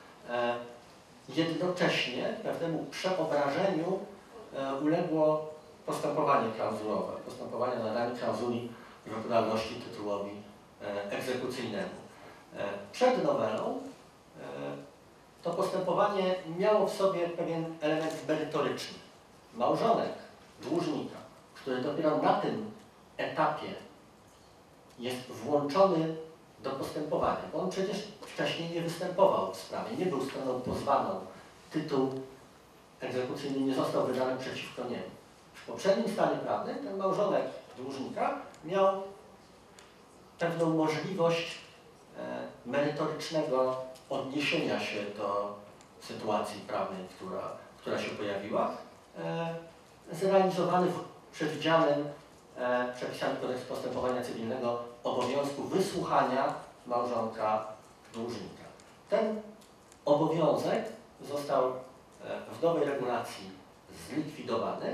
jednocześnie pewnemu przeobrażeniu uległo postępowanie klauzulowe, postępowanie nadania klauzuli wykonalności tytułowi egzekucyjnemu. Przed nowelą to postępowanie miało w sobie pewien element merytoryczny. Małżonek dłużnika, który dopiero na tym etapie jest włączony do postępowania, bo on przecież wcześniej nie występował w sprawie, nie był stroną pozwaną. Tytuł egzekucyjny nie został wydany przeciwko niemu. W poprzednim stanie prawnym ten małżonek dłużnika miał pewną możliwość merytorycznego odniesienia się do sytuacji prawnej, która się pojawiła, zrealizowany w przewidzianym przepisami Kodeksu Postępowania Cywilnego obowiązku wysłuchania małżonka dłużnika. Ten obowiązek został w nowej regulacji zlikwidowany,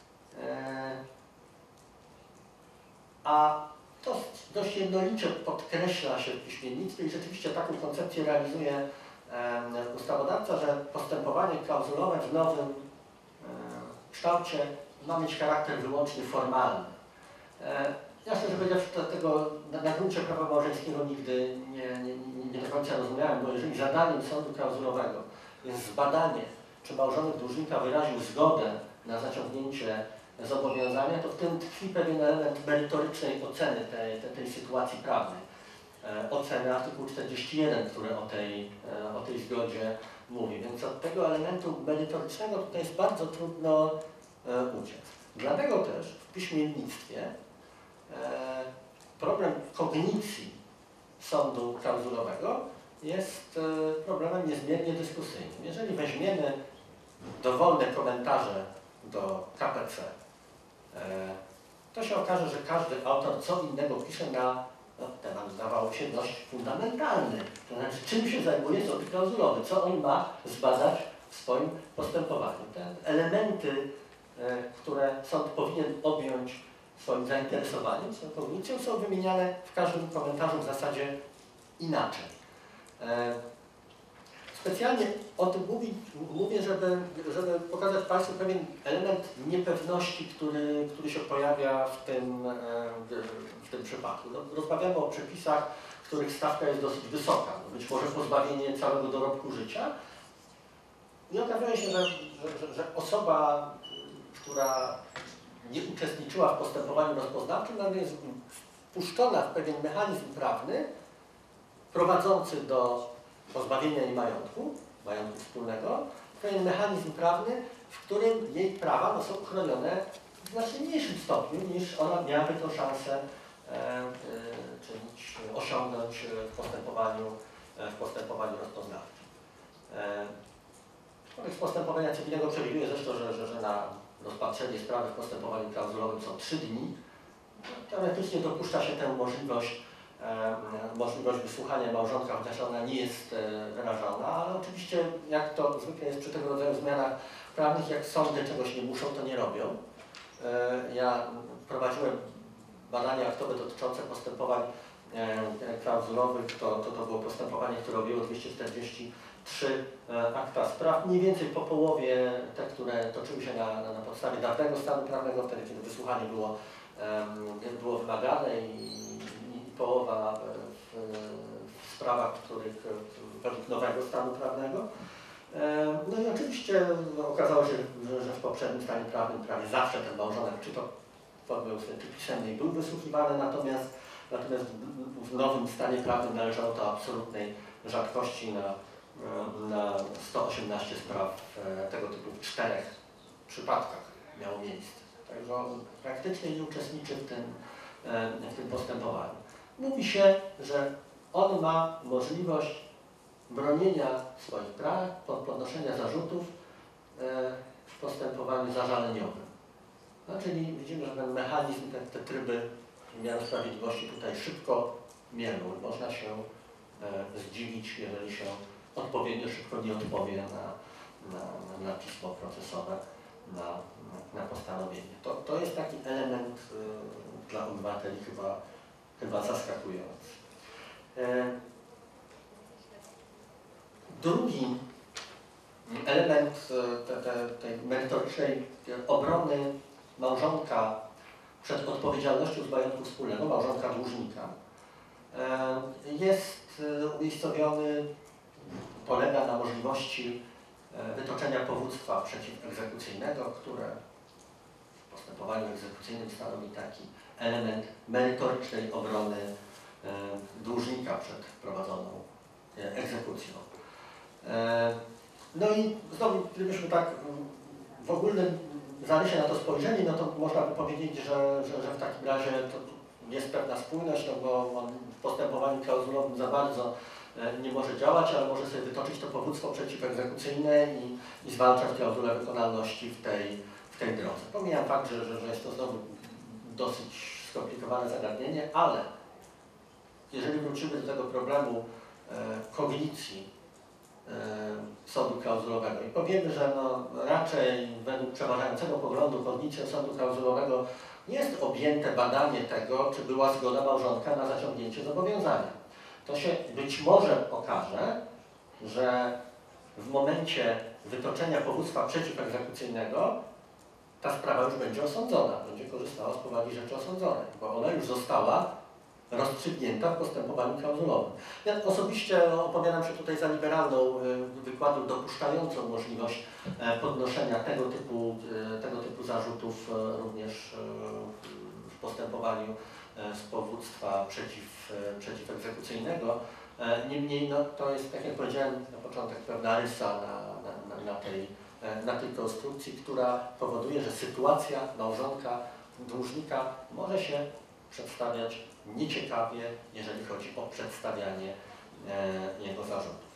a to dość jednolicie podkreśla się w piśmiennictwie i rzeczywiście taką koncepcję realizuje ustawodawca, że postępowanie klauzulowe w nowym kształcie ma mieć charakter wyłącznie formalny. Ja szczerze powiedziawszy, tego na gruncie prawa małżeńskiego nigdy nie do końca rozumiałem, bo jeżeli zadaniem sądu klauzulowego jest zbadanie, czy małżonek dłużnika wyraził zgodę na zaciągnięcie zobowiązania, to w tym tkwi pewien element merytorycznej oceny tej sytuacji prawnej. Oceny artykuł 41, który o tej zgodzie mówi. Więc od tego elementu merytorycznego tutaj jest bardzo trudno uciec. Dlatego też w piśmiennictwie problem kognicji sądu klauzulowego jest problemem niezmiernie dyskusyjnym. Jeżeli weźmiemy dowolne komentarze do KPC, to się okaże, że każdy autor co innego pisze na temat, zdawało się, dość fundamentalny. To znaczy, czym się zajmuje sąd klauzulowy, co on ma zbadać w swoim postępowaniu. Te elementy, które sąd powinien objąć swoim zainteresowaniem, swoją kognicją, są wymieniane w każdym komentarzu w zasadzie inaczej. Specjalnie o tym mówię, żeby pokazać Państwu pewien element niepewności, który się pojawia w tym przypadku. No, rozmawiamy o przepisach, w których stawka jest dosyć wysoka, no, być może pozbawienie całego dorobku życia. I okazuje się, że osoba, która nie uczestniczyła w postępowaniu rozpoznawczym, nagle jest wpuszczona w pewien mechanizm prawny prowadzący do pozbawienia jej majątku wspólnego, pewien mechanizm prawny, w którym jej prawa są chronione w znacznie mniejszym stopniu, niż ona miałaby tę szansę osiągnąć w postępowaniu rozpoznawczym. Kodeks postępowania cywilnego przewiduje zresztą, że na rozpatrzenie sprawy w postępowaniu klauzulowym są 3 dni. Teoretycznie dopuszcza się tę możliwość wysłuchania małżonka, chociaż ona nie jest wyrażona, ale oczywiście, jak to zwykle jest przy tego rodzaju zmianach prawnych, jak sądy czegoś nie muszą, to nie robią. Ja prowadziłem badania aktowe dotyczące postępowań klauzulowych, to było postępowanie, które objęło 243 akta spraw, mniej więcej po połowie te, które toczyły się na podstawie dawnego stanu prawnego, wtedy kiedy wysłuchanie było wymagane i połowa w sprawach, których według nowego stanu prawnego. No i oczywiście okazało się, że w poprzednim stanie prawnym prawie zawsze ten małżonek, czy to w formie ustnej, czy pisemnej, był wysłuchiwany, natomiast w nowym stanie prawnym należało do absolutnej rzadkości na 118 spraw tego typu w 4 przypadkach miało miejsce. Także on praktycznie nie uczestniczy w tym postępowaniu. Mówi się, że on ma możliwość bronienia swoich praw, podnoszenia zarzutów w postępowaniu zażaleniowym. No, czyli widzimy, że ten mechanizm, te tryby wymiaru sprawiedliwości tutaj szybko mielą. Można się zdziwić, jeżeli się odpowiednio szybko nie odpowie na pismo procesowe, na postanowienie. To jest taki element dla obywateli chyba zaskakujący. Drugi element tej merytorycznej obrony małżonka przed odpowiedzialnością z majątku wspólnego, małżonka dłużnika, jest umiejscowiony, polega na możliwości wytoczenia powództwa przeciwegzekucyjnego, które w postępowaniu egzekucyjnym stanowi taki element merytorycznej obrony dłużnika przed prowadzoną egzekucją. No i znowu, gdybyśmy tak w ogólnym zarysie na to spojrzeli, no to można by powiedzieć, że w takim razie to jest pewna spójność, no bo on w postępowaniu klauzulowym za bardzo nie może działać, ale może sobie wytoczyć to powództwo przeciwegzekucyjne i zwalczać klauzulę wykonalności w tej drodze. Pomijam fakt, że jest to znowu dosyć skomplikowane zagadnienie, ale jeżeli wrócimy do tego problemu kognicji sądu klauzulowego i powiemy, że no raczej według przeważającego poglądu kognicją sądu klauzulowego nie jest objęte badanie tego, czy była zgoda małżonka na zaciągnięcie zobowiązania, to się być może okaże, że w momencie wytoczenia powództwa przeciwegzekucyjnego ta sprawa już będzie osądzona, będzie korzystała z powagi rzeczy osądzonej, bo ona już została rozstrzygnięta w postępowaniu klauzulowym. Ja osobiście opowiadam się tutaj za liberalną wykładu dopuszczającą możliwość podnoszenia tego typu zarzutów również w postępowaniu z powództwa przeciwegzekucyjnego. Niemniej no, to jest, tak jak powiedziałem na początek, pewna rysa na tej konstrukcji, która powoduje, że sytuacja małżonka, dłużnika może się przedstawiać nieciekawie, jeżeli chodzi o przedstawianie jego zarzutów.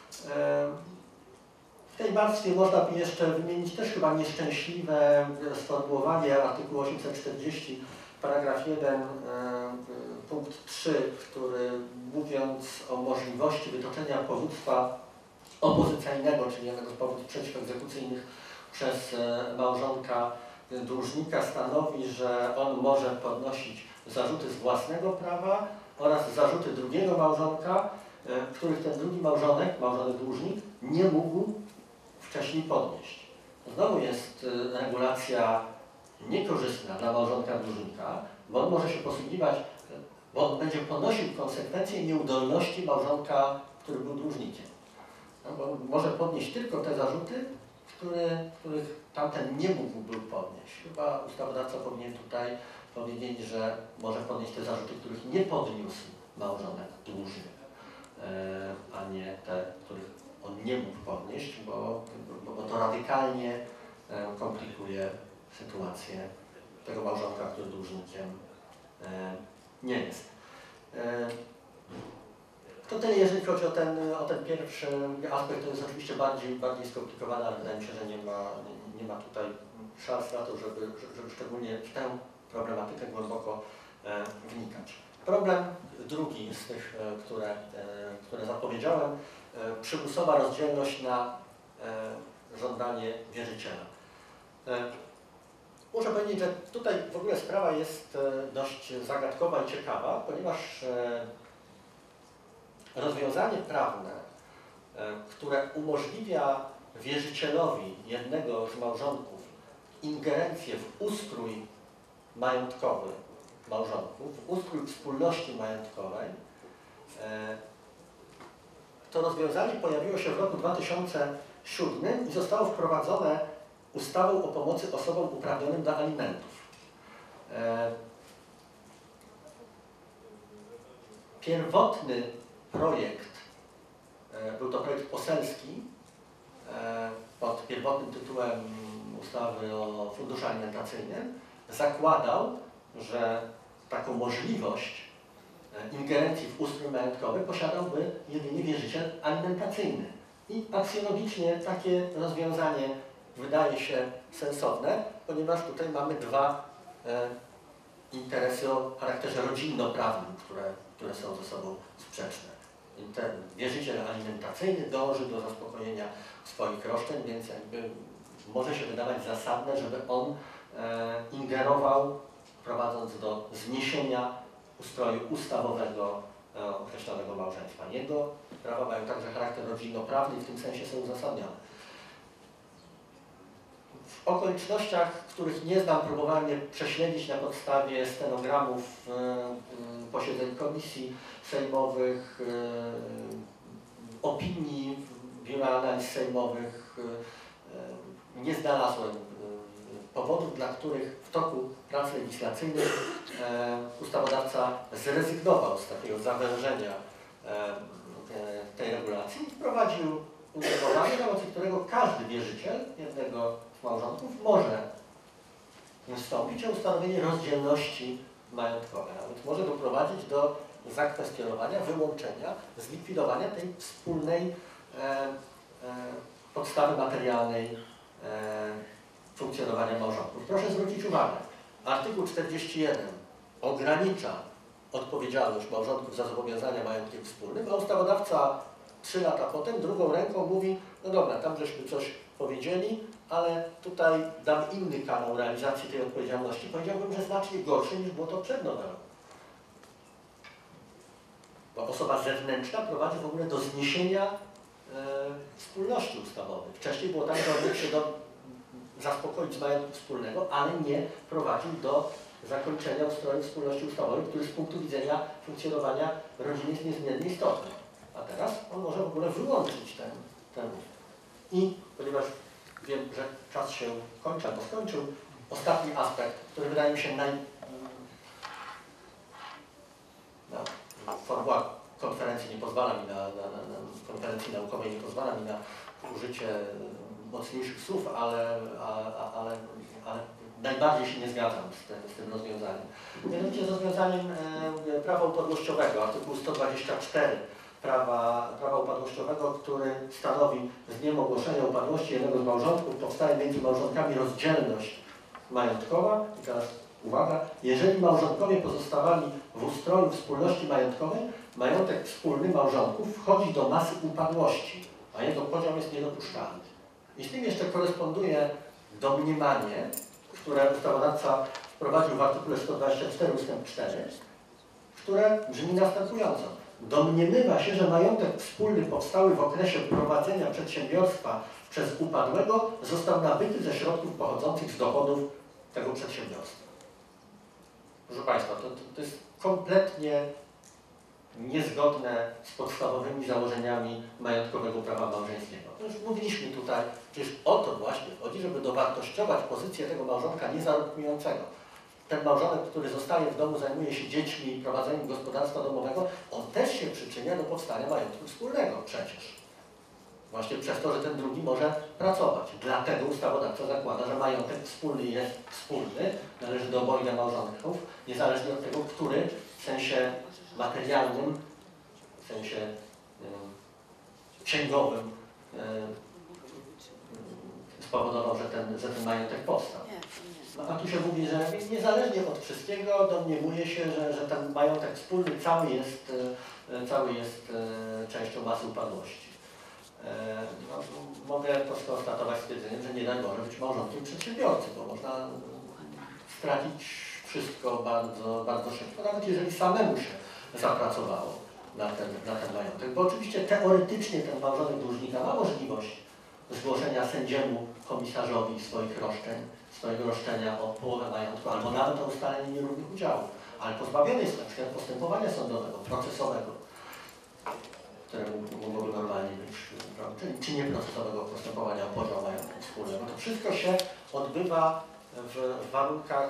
W tej warstwie można by jeszcze wymienić też chyba nieszczęśliwe sformułowanie artykułu 840, paragraf 1, punkt 3, który mówiąc o możliwości wytoczenia powództwa opozycyjnego, czyli jednego z powództw przeciwegzekucyjnych przez małżonka dłużnika, stanowi, że on może podnosić zarzuty z własnego prawa oraz zarzuty drugiego małżonka, których ten drugi małżonek dłużnik, nie mógł wcześniej podnieść. Znowu jest regulacja niekorzystna dla małżonka dłużnika, bo on może się posługiwać, bo on będzie ponosił konsekwencje nieudolności małżonka, który był dłużnikiem. No, bo może podnieść tylko te zarzuty, których tamten nie mógł był podnieść. Chyba ustawodawca powinien tutaj powiedzieć, że może podnieść te zarzuty, których nie podniósł małżonek dłużnik, a nie te, których on nie mógł podnieść, bo to radykalnie komplikuje sytuację tego małżonka, który dłużnikiem nie jest. To tyle, jeżeli chodzi o ten pierwszy aspekt. To jest oczywiście bardziej skomplikowane, ale wydaje mi się, że nie ma tutaj szans na to, żeby szczególnie w tę problematykę głęboko wnikać. Problem drugi z tych, które zapowiedziałem, przymusowa rozdzielność na żądanie wierzyciela. Muszę powiedzieć, że tutaj w ogóle sprawa jest dość zagadkowa i ciekawa, ponieważ rozwiązanie prawne, które umożliwia wierzycielowi jednego z małżonków ingerencję w ustrój majątkowy małżonków, w ustrój wspólności majątkowej, to rozwiązanie pojawiło się w roku 2007 i zostało wprowadzone ustawą o pomocy osobom uprawnionym do alimentów. Pierwotny projekt, był to projekt poselski pod pierwotnym tytułem ustawy o funduszu alimentacyjnym, zakładał, że taką możliwość ingerencji w ustrój majątkowy posiadałby jedynie wierzyciel alimentacyjny. I aksjologicznie takie rozwiązanie wydaje się sensowne, ponieważ tutaj mamy dwa interesy o charakterze rodzinno-prawnym, które są ze sobą sprzeczne. Ten wierzyciel alimentacyjny dąży do zaspokojenia swoich roszczeń, więc jakby może się wydawać zasadne, żeby on ingerował, prowadząc do zniesienia ustroju ustawowego określonego małżeństwa. Jego prawa mają także charakter rodzinno-prawny i w tym sensie są uzasadnione. W okolicznościach, których nie znam, próbowałem je prześledzić na podstawie stenogramów posiedzeń komisji sejmowych, opinii Biura Analiz Sejmowych. Nie znalazłem powodów, dla których w toku prac legislacyjnych ustawodawca zrezygnował z takiego zawężenia tej regulacji i wprowadził uregulowanie, na mocy którego każdy wierzyciel jednego z małżonków może nastąpić o ustanowienie rozdzielności majątkowej, a więc może doprowadzić do zakwestionowania, wyłączenia, zlikwidowania tej wspólnej podstawy materialnej funkcjonowania małżonków. Proszę zwrócić uwagę, artykuł 41 ogranicza odpowiedzialność małżonków za zobowiązania majątkiem wspólnym, a ustawodawca 3 lata potem drugą ręką mówi, no dobra, tam żeśmy coś powiedzieli, ale tutaj dam inny kanał realizacji tej odpowiedzialności. Powiedziałbym, że znacznie gorszy niż było to przed nowelą. Bo osoba zewnętrzna prowadzi w ogóle do zniesienia wspólności ustawowej. Wcześniej było tak, że on mógł się zaspokoić z majątku wspólnego, ale nie prowadził do zakończenia ustroju wspólności ustawowej, który z punktu widzenia funkcjonowania rodziny jest niezmiernie istotny. A teraz on może w ogóle wyłączyć ten. I ponieważ wiem, że czas się kończy albo skończył, ostatni aspekt, który wydaje mi się formuła konferencji nie pozwala mi na konferencji naukowej nie pozwala mi na użycie mocniejszych słów, ale najbardziej się nie zgadzam z tym rozwiązaniem. Mianowicie z rozwiązaniem prawa upadłościowego, artykuł 124 prawa upadłościowego, który stanowi, że z dniem ogłoszenia upadłości jednego z małżonków powstaje między małżonkami rozdzielność majątkowa. I teraz uwaga, jeżeli małżonkowie pozostawali w ustroju wspólności majątkowej, majątek wspólny małżonków wchodzi do masy upadłości, a jego podział jest niedopuszczalny. I z tym jeszcze koresponduje domniemanie, które ustawodawca wprowadził w artykule 124 ust. 4, które brzmi następująco. Domniemywa się, że majątek wspólny powstały w okresie prowadzenia przedsiębiorstwa przez upadłego został nabyty ze środków pochodzących z dochodów tego przedsiębiorstwa. Proszę Państwa, to jest kompletnie niezgodne z podstawowymi założeniami majątkowego prawa małżeńskiego. No już mówiliśmy tutaj, przecież o to właśnie chodzi, żeby dowartościować pozycję tego małżonka niezarobkującego. Ten małżonek, który zostaje w domu, zajmuje się dziećmi, prowadzeniem gospodarstwa domowego, on też się przyczynia do powstania majątku wspólnego przecież. Właśnie przez to, że ten drugi może pracować. Dlatego ustawodawca zakłada, że majątek wspólny jest wspólny, należy do obojga małżonków, niezależnie od tego, który w sensie materialnym, w sensie księgowym spowodował, że ten majątek powstał. No, a tu się mówi, że niezależnie od wszystkiego domniemuje się, że ten majątek wspólny cały jest częścią masy upadłości. No, mogę to skonstatować stwierdzeniem, że nie daj Boże być małżonkiem przedsiębiorcy, bo można stracić wszystko bardzo, bardzo szybko, nawet jeżeli samemu się zapracowało na ten majątek. Bo oczywiście teoretycznie ten małżonek dłużnika ma możliwość zgłoszenia sędziemu, komisarzowi swojego roszczenia o połowę majątku, albo nawet o ustalenie nierównych udziałów, ale pozbawiony jest na przykład postępowania sądowego, procesowego, które mogłoby normalnie być, czy nieprocesowego postępowania o podział majątku wspólnego. To wszystko się odbywa w warunkach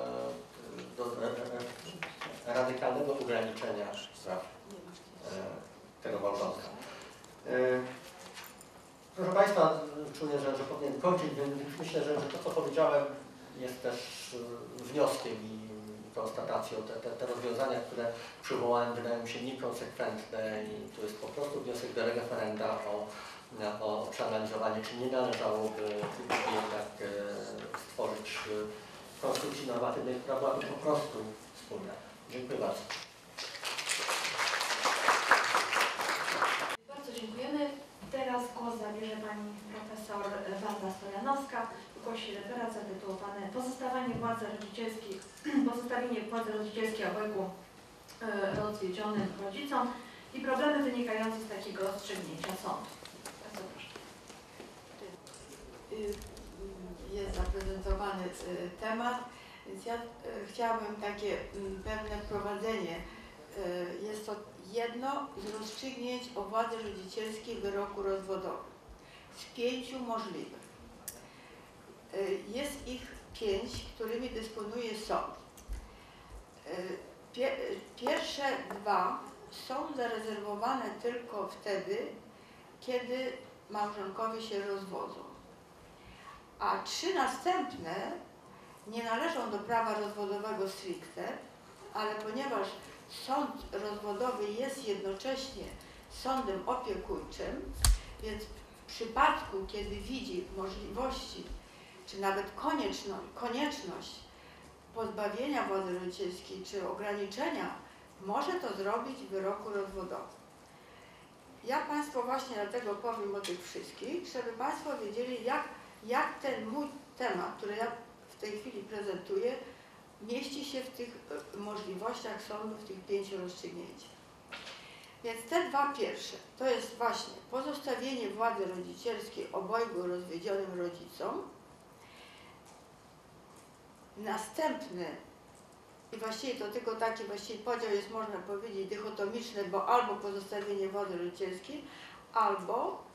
radykalnego ograniczenia praw tego małżonka. Proszę Państwa, czuję, że powinien kończyć, więc myślę, że to, co powiedziałem, jest też wnioskiem i konstatacją. Te rozwiązania, które przywołałem, wydają mi się niekonsekwentne i to jest po prostu wniosek do referenda o przeanalizowanie, czy nie należałoby jednak stworzyć konstrukcji normatywnej, która byłaby po prostu wspólna. Dziękuję bardzo. Bardzo dziękujemy. Teraz głos zabierze pani profesor Wanda Stojanowska. Wygłosi referat zatytułowany Pozostawienie władzy rodzicielskiej obojgu rozwiedzionym rodzicom i problemy wynikające z takiego rozstrzygnięcia sądu. Bardzo proszę. Jest zaprezentowany temat, więc ja chciałabym takie pewne wprowadzenie. Jest to jedno z rozstrzygnięć o władzy rodzicielskiej wyroku rozwodowym z 5 możliwych. Jest ich 5, którymi dysponuje sąd. Pierwsze 2 są zarezerwowane tylko wtedy, kiedy małżonkowie się rozwodzą. a 3 następne nie należą do prawa rozwodowego stricte, ale ponieważ sąd rozwodowy jest jednocześnie sądem opiekuńczym, więc w przypadku, kiedy widzi możliwości, czy nawet konieczność pozbawienia władzy rodzicielskiej, czy ograniczenia, może to zrobić w wyroku rozwodowym. Ja Państwu właśnie dlatego powiem o tych wszystkich, żeby Państwo wiedzieli, jak ten mój temat, który ja w tej chwili prezentuję, mieści się w tych możliwościach sądu, w tych 5 rozstrzygnięciach. Więc te 2 pierwsze, to jest właśnie pozostawienie władzy rodzicielskiej obojgu rozwiedzionym rodzicom. Następny, i właściwie to tylko taki podział jest, można powiedzieć, dychotomiczny, bo albo pozostawienie władzy rodzicielskiej, albo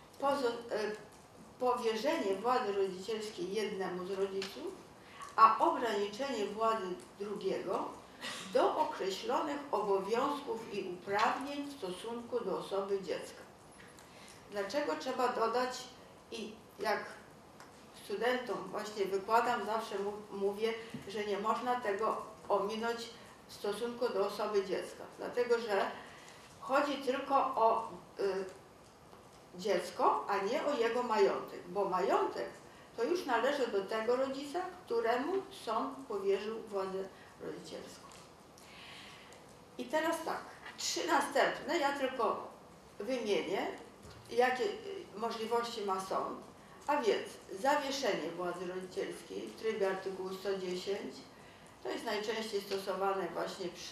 powierzenie władzy rodzicielskiej jednemu z rodziców, a ograniczenie władzy drugiego do określonych obowiązków i uprawnień w stosunku do osoby dziecka. Dlaczego trzeba dodać, i jak studentom właśnie wykładam, zawsze mówię, że nie można tego ominąć w stosunku do osoby dziecka, dlatego że chodzi tylko o dziecko, a nie o jego majątek, bo majątek to już należy do tego rodzica, któremu sąd powierzył władzę rodzicielską. I teraz tak, 3 następne, ja tylko wymienię, jakie możliwości ma sąd, a więc zawieszenie władzy rodzicielskiej w trybie artykułu 110, to jest najczęściej stosowane właśnie przy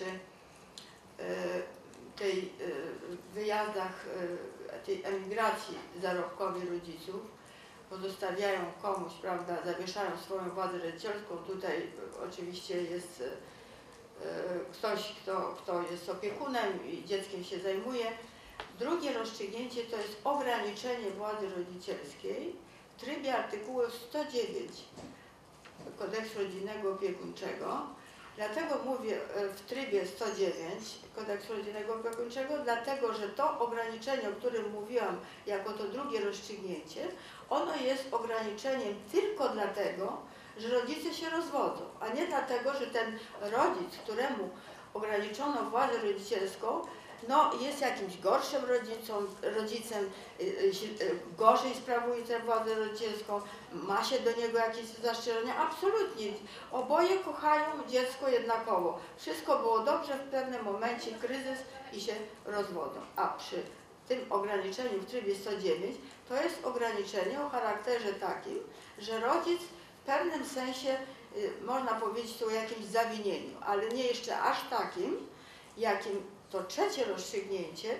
tej wyjazdach, tej emigracji zarobkowej rodziców, pozostawiają komuś, prawda, zawieszają swoją władzę rodzicielską. Tutaj oczywiście jest ktoś, kto jest opiekunem i dzieckiem się zajmuje. Drugie rozstrzygnięcie to jest ograniczenie władzy rodzicielskiej w trybie artykułu 109 Kodeksu Rodzinnego Opiekuńczego. Dlatego mówię w trybie 109 Kodeksu Rodzinnego Opiekuńczego, dlatego że to ograniczenie, o którym mówiłam jako to drugie rozstrzygnięcie, ono jest ograniczeniem tylko dlatego, że rodzice się rozwodzą, a nie dlatego, że ten rodzic, któremu ograniczono władzę rodzicielską, no, jest jakimś gorszym rodzicem, gorzej sprawuje tę władzę rodzicielską, ma się do niego jakieś zastrzeżenia. Absolutnie. Oboje kochają dziecko jednakowo. Wszystko było dobrze, w pewnym momencie kryzys i się rozwodzą. A przy tym ograniczeniu w trybie 109 to jest ograniczenie o charakterze takim, że rodzic w pewnym sensie, można powiedzieć tu o jakimś zawinieniu, ale nie jeszcze aż takim, jakim to trzecie rozstrzygnięcie,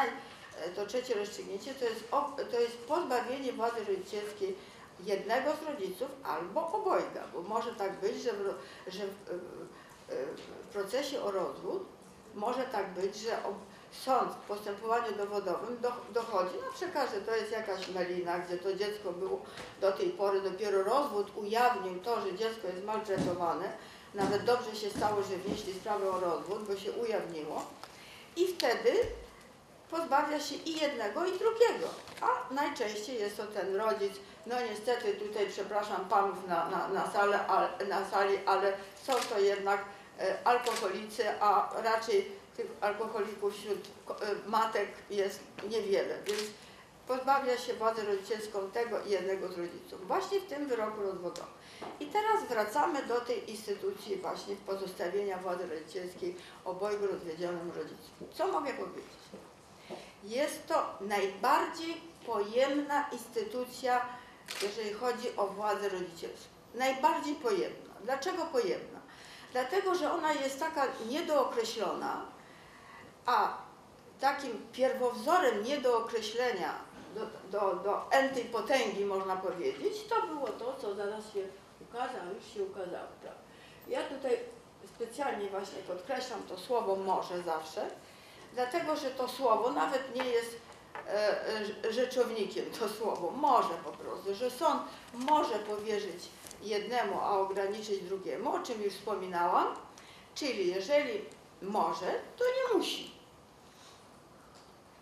to jest pozbawienie władzy rodzicielskiej jednego z rodziców albo obojga, bo może tak być, że w procesie o rozwód może tak być, że sąd w postępowaniu dowodowym dochodzi, no przekaże, to jest jakaś melina, gdzie to dziecko było do tej pory, dopiero rozwód ujawnił to, że dziecko jest maltretowane, nawet dobrze się stało, że wnieśli sprawę o rozwód, bo się ujawniło. I wtedy pozbawia się i jednego, i drugiego. A najczęściej jest to ten rodzic, no niestety tutaj, przepraszam panów na sali, ale są to jednak alkoholicy, a raczej tych alkoholików wśród matek jest niewiele, więc pozbawia się władzy rodzicielską tego i jednego z rodziców, właśnie w tym wyroku rozwodowym. I teraz wracamy do tej instytucji właśnie pozostawienia władzy rodzicielskiej obojgu rozwiedzionym rodzicom. Co mogę powiedzieć? Jest to najbardziej pojemna instytucja, jeżeli chodzi o władzę rodzicielską. Najbardziej pojemna. Dlaczego pojemna? Dlatego, że ona jest taka niedookreślona, a takim pierwowzorem niedookreślenia do n-tej potęgi, można powiedzieć, to było to, co zaraz się ukaże, a już się ukazało. Ja tutaj specjalnie właśnie podkreślam to słowo może zawsze, dlatego, że to słowo nawet nie jest rzeczownikiem, to słowo może po prostu, że sąd może powierzyć jednemu, a ograniczyć drugiemu, o czym już wspominałam, czyli jeżeli może, to nie musi.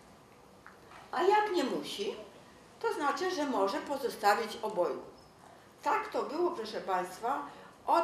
A jak nie musi, to znaczy, że może pozostawić obojgu. tak to było, proszę Państwa, od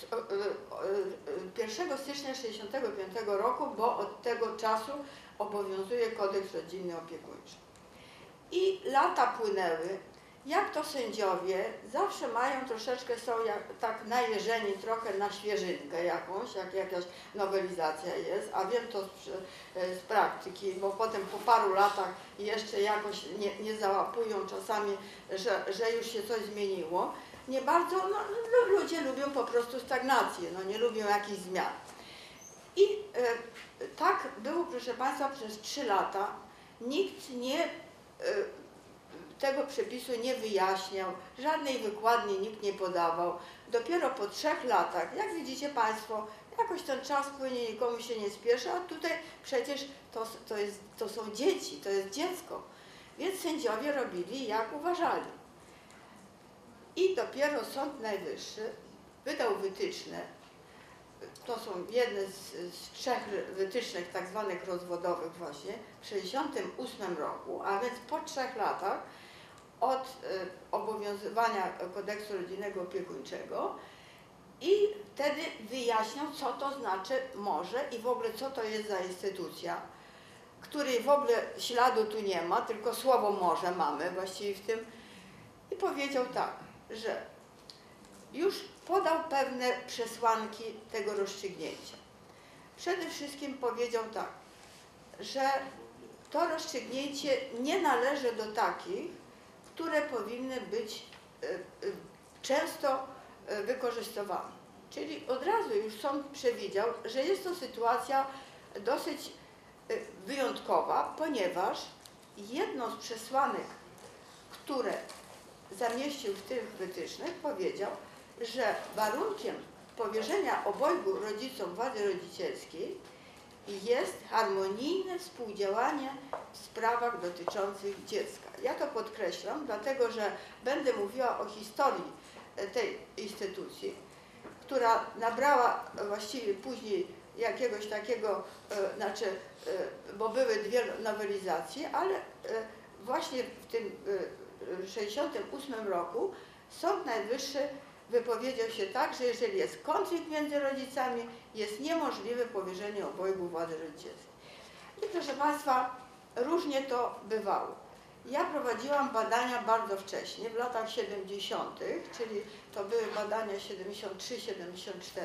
1 stycznia 1965 roku, bo od tego czasu obowiązuje kodeks rodzinny opiekuńczy. I lata płynęły, jak to sędziowie zawsze mają troszeczkę, są tak najeżeni trochę na świeżynkę jakąś, jak jakaś nowelizacja jest, a wiem to z praktyki, bo potem po paru latach jeszcze jakoś nie załapują czasami, że już się coś zmieniło. Nie bardzo, ludzie lubią po prostu stagnację, nie lubią jakichś zmian. I tak było, proszę Państwa, przez 3 lata. Nikt tego przepisu nie wyjaśniał, żadnej wykładni nikt nie podawał. Dopiero po 3 latach, jak widzicie Państwo, jakoś ten czas płynie, nikomu się nie spieszy, a tutaj przecież to są dzieci, to jest dziecko. Więc sędziowie robili jak uważali. I dopiero Sąd Najwyższy wydał wytyczne, to są jedne z 3 wytycznych tak zwanych rozwodowych właśnie, w 1968 roku, a więc po 3 latach od obowiązywania kodeksu rodzinnego opiekuńczego i wtedy wyjaśniał, co to znaczy może i w ogóle co to jest za instytucja, której w ogóle śladu tu nie ma, tylko słowo może mamy właściwie w tym. I powiedział tak, że już podał pewne przesłanki tego rozstrzygnięcia. Przede wszystkim powiedział tak, że to rozstrzygnięcie nie należy do takich, które powinny być często wykorzystywane. Czyli od razu już sąd przewidział, że jest to sytuacja dosyć wyjątkowa, ponieważ jedną z przesłanek, które zamieścił w tych wytycznych, powiedział, że warunkiem powierzenia obojgu rodzicom władzy rodzicielskiej jest harmonijne współdziałanie w sprawach dotyczących dziecka. Ja to podkreślam, dlatego że będę mówiła o historii tej instytucji, która nabrała właściwie później jakiegoś takiego, bo były 2 nowelizacje, ale właśnie w tym 1968 roku Sąd Najwyższy wypowiedział się tak, że jeżeli jest konflikt między rodzicami, jest niemożliwe powierzenie obojgu władzy rodzicielskiej. I proszę Państwa, różnie to bywało. Ja prowadziłam badania bardzo wcześnie, w latach 70., czyli to były badania 73-74,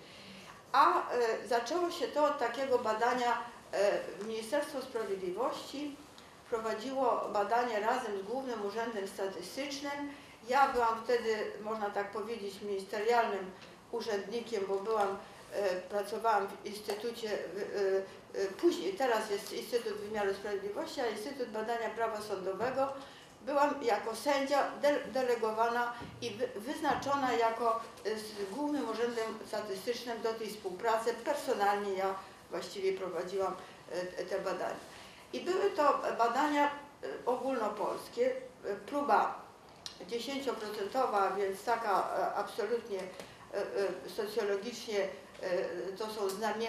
a zaczęło się to od takiego badania, Ministerstwo Sprawiedliwości prowadziło badanie razem z Głównym Urzędem Statystycznym. Ja byłam wtedy, można tak powiedzieć, ministerialnym urzędnikiem, bo pracowałam w Instytucie, później, teraz jest Instytut Wymiaru Sprawiedliwości, a Instytut Badania Prawa Sądowego. Byłam jako sędzia delegowana i wyznaczona jako z Głównym Urzędem Statystycznym do tej współpracy. Personalnie ja właściwie prowadziłam te badania. I były to badania ogólnopolskie, próba 10%, więc taka absolutnie socjologicznie to są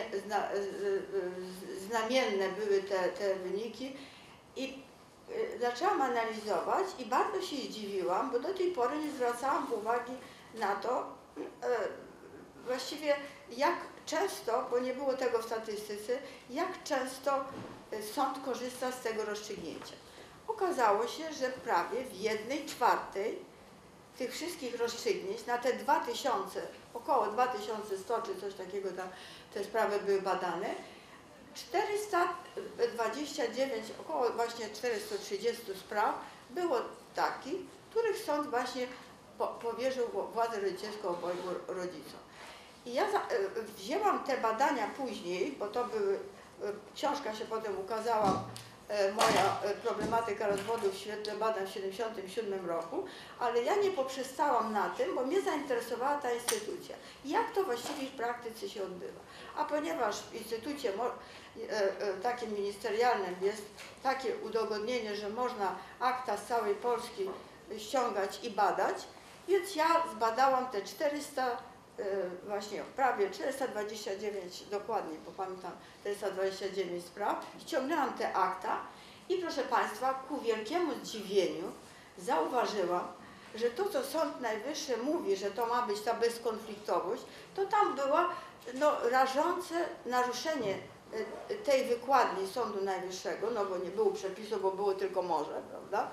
znamienne były te wyniki i zaczęłam analizować i bardzo się zdziwiłam, bo do tej pory nie zwracałam uwagi na to właściwie jak często, bo nie było tego w statystyce, jak często sąd korzysta z tego rozstrzygnięcia. Okazało się, że prawie w 1/4 tych wszystkich rozstrzygnięć na te 2000, około 2100 czy coś takiego, tam te sprawy były badane, 429, około właśnie 430 spraw było takich, których sąd właśnie powierzył władzę rodzicielską obojgu rodzicom. I ja wzięłam te badania później, bo to były, książka się potem ukazała, moja problematyka rozwodu w świetle badań w 1977 roku, ale ja nie poprzestałam na tym, bo mnie zainteresowała ta instytucja. Jak to właściwie w praktyce się odbywa? A ponieważ w instytucie takim ministerialnym jest takie udogodnienie, że można akta z całej Polski ściągać i badać, więc ja zbadałam te 400, właśnie prawie 429 dokładnie, bo pamiętam 429 spraw, ściągnęłam te akta i proszę Państwa, ku wielkiemu zdziwieniu zauważyłam, że to, co Sąd Najwyższy mówi, że to ma być ta bezkonfliktowość, to tam była rażące naruszenie tej wykładni Sądu Najwyższego, no bo nie było przepisu, bo było tylko morze, prawda?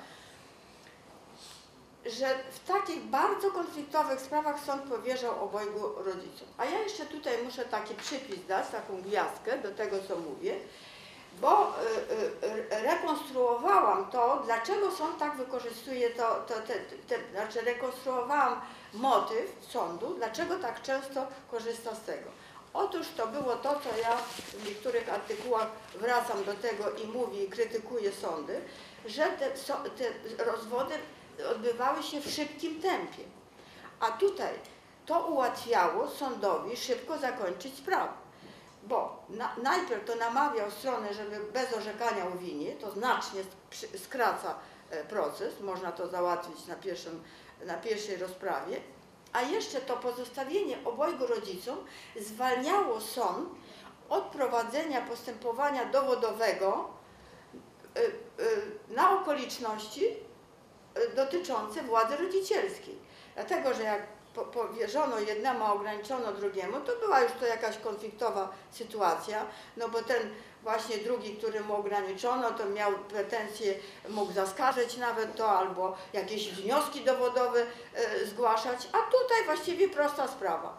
Że w takich bardzo konfliktowych sprawach sąd powierzał obojgu rodzicom. A ja jeszcze tutaj muszę taki przypis dać, taką gwiazdkę do tego, co mówię, bo rekonstruowałam to, dlaczego sąd tak wykorzystuje znaczy rekonstruowałam motyw sądu, dlaczego tak często korzysta z tego. Otóż to było to, co ja w niektórych artykułach wracam do tego i mówię i krytykuję sądy, że te rozwody odbywały się w szybkim tempie. A tutaj to ułatwiało sądowi szybko zakończyć sprawę. Bo najpierw to namawiał stronę, żeby bez orzekania o winie, to znacznie skraca proces, można to załatwić na pierwszej rozprawie, a jeszcze to pozostawienie obojgu rodzicom zwalniało sąd od prowadzenia postępowania dowodowego na okoliczności dotyczące władzy rodzicielskiej. Dlatego, że jak powierzono jednemu, a ograniczono drugiemu, to była już to jakaś konfliktowa sytuacja, no bo ten właśnie drugi, któremu ograniczono, to miał pretensje, mógł zaskarżyć nawet to, albo jakieś wnioski dowodowe zgłaszać, a tutaj właściwie prosta sprawa.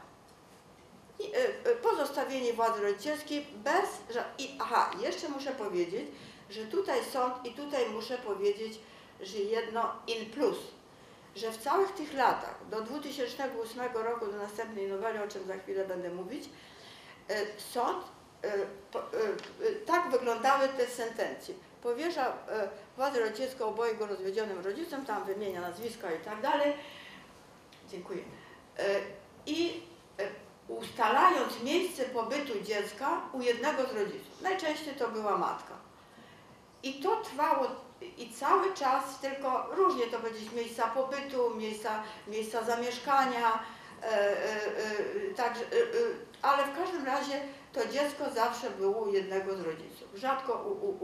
Pozostawienie władzy rodzicielskiej bez... jeszcze muszę powiedzieć, że tutaj sąd, i tutaj muszę powiedzieć, że jedno in plus, że w całych tych latach, do 2008 roku, do następnej noweli, o czym za chwilę będę mówić, sąd, tak wyglądały te sentencje. Powierza władzę rodzicielską obojgu rozwiedzionym rodzicom, tam wymienia nazwiska i tak dalej. Dziękuję. I ustalając miejsce pobytu dziecka u jednego z rodziców. Najczęściej to była matka. I to trwało i cały czas, tylko różnie to powiedzieć, miejsca pobytu, miejsca zamieszkania, także, ale w każdym razie to dziecko zawsze było u jednego z rodziców, rzadko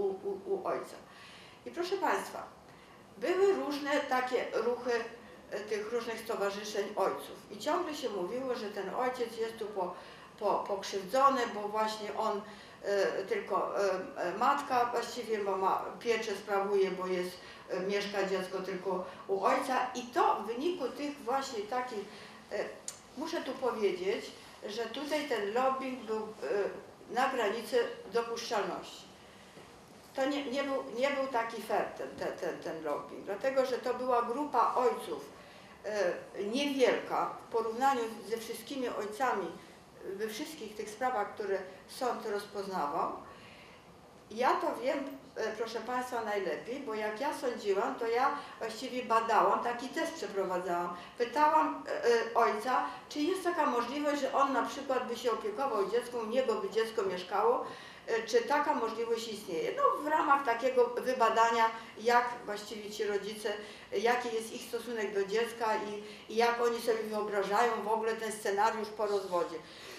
u ojca. I proszę Państwa, były różne takie ruchy tych różnych stowarzyszeń ojców i ciągle się mówiło, że ten ojciec jest tu pokrzywdzony, bo właśnie on tylko matka właściwie, bo pieczę sprawuje, bo mieszka dziecko tylko u ojca i to w wyniku tych właśnie takich, muszę tu powiedzieć, że tutaj ten lobbying był na granicy dopuszczalności. To nie był taki fair ten lobbying, dlatego że to była grupa ojców niewielka w porównaniu ze wszystkimi ojcami we wszystkich tych sprawach, które sąd rozpoznawał. Ja to wiem, proszę Państwa, najlepiej, bo jak ja sądziłam, to ja właściwie badałam, taki test przeprowadzałam. Pytałam ojca, czy jest taka możliwość, że on na przykład by się opiekował dzieckiem, u niego by dziecko mieszkało, czy taka możliwość istnieje. No w ramach takiego wybadania, jak właściwie ci rodzice, jaki jest ich stosunek do dziecka i jak oni sobie wyobrażają w ogóle ten scenariusz po rozwodzie.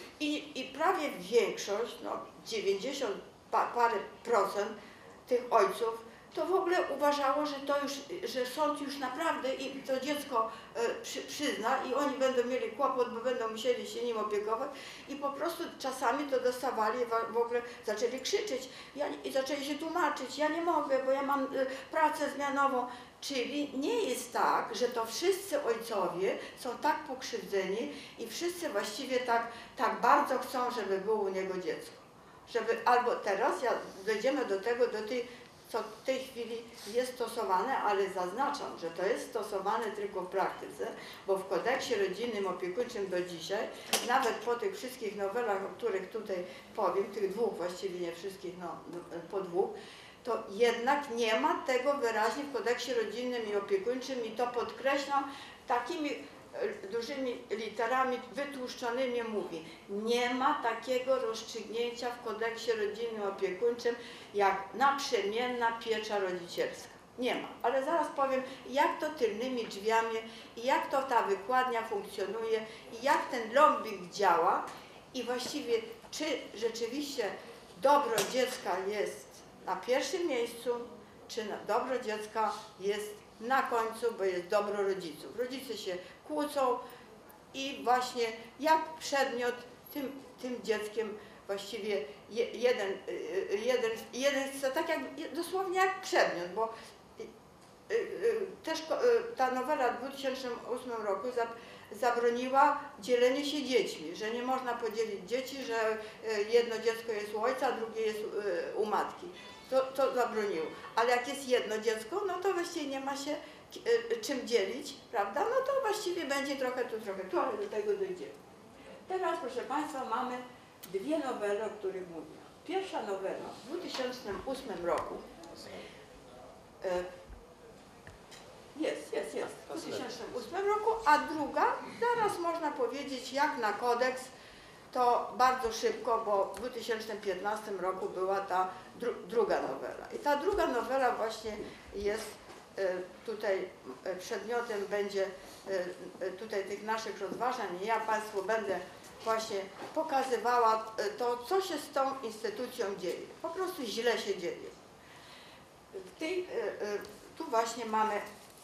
I prawie większość, no 90 parę procent tych ojców to w ogóle uważało, że sąd już naprawdę i to dziecko przyzna i oni będą mieli kłopot, bo będą musieli się nim opiekować i po prostu czasami to dostawali, w ogóle zaczęli krzyczeć i zaczęli się tłumaczyć, ja nie mogę, bo ja mam pracę zmianową. Czyli nie jest tak, że to wszyscy ojcowie są tak pokrzywdzeni i wszyscy właściwie tak bardzo chcą, żeby było u niego dziecko. Albo teraz dojdziemy do tego, co w tej chwili jest stosowane, ale zaznaczam, że to jest stosowane tylko w praktyce, bo w kodeksie rodzinnym opiekuńczym do dzisiaj, nawet po tych wszystkich nowelach, o których tutaj powiem, tych dwóch właściwie, nie wszystkich, no po dwóch, to jednak nie ma tego wyraźnie w kodeksie rodzinnym i opiekuńczym i to podkreślam takimi dużymi literami wytłuszczonymi mówi. Nie ma takiego rozstrzygnięcia w kodeksie rodzinnym i opiekuńczym jak naprzemienna piecza rodzicielska. Nie ma, ale zaraz powiem, jak to tylnymi drzwiami i jak to ta wykładnia funkcjonuje i jak ten lobbying działa i właściwie czy rzeczywiście dobro dziecka jest na pierwszym miejscu, czy dobro dziecka jest na końcu, bo jest dobro rodziców. Rodzice się kłócą i właśnie jak przedmiot tym dzieckiem właściwie jeden chce, tak jak dosłownie jak przedmiot, bo też ta nowela w 2008 roku zabroniła dzielenie się dziećmi, że nie można podzielić dzieci, że jedno dziecko jest u ojca, a drugie jest u matki. To zabroniło. Ale jak jest jedno dziecko, no to właściwie nie ma się czym dzielić, prawda? No to właściwie będzie trochę tu, ale do tego dojdziemy. Teraz, proszę Państwa, mamy dwie nowele, o których mówiłam. Pierwsza nowela w 2008 roku jest w 2008 roku, a druga, zaraz można powiedzieć, jak na kodeks, to bardzo szybko, bo w 2015 roku była ta druga nowela. I ta druga nowela właśnie jest tutaj przedmiotem będzie tutaj tych naszych rozważań. Ja Państwu będę właśnie pokazywała to, co się z tą instytucją dzieje. Po prostu źle się dzieje. Tu właśnie mamy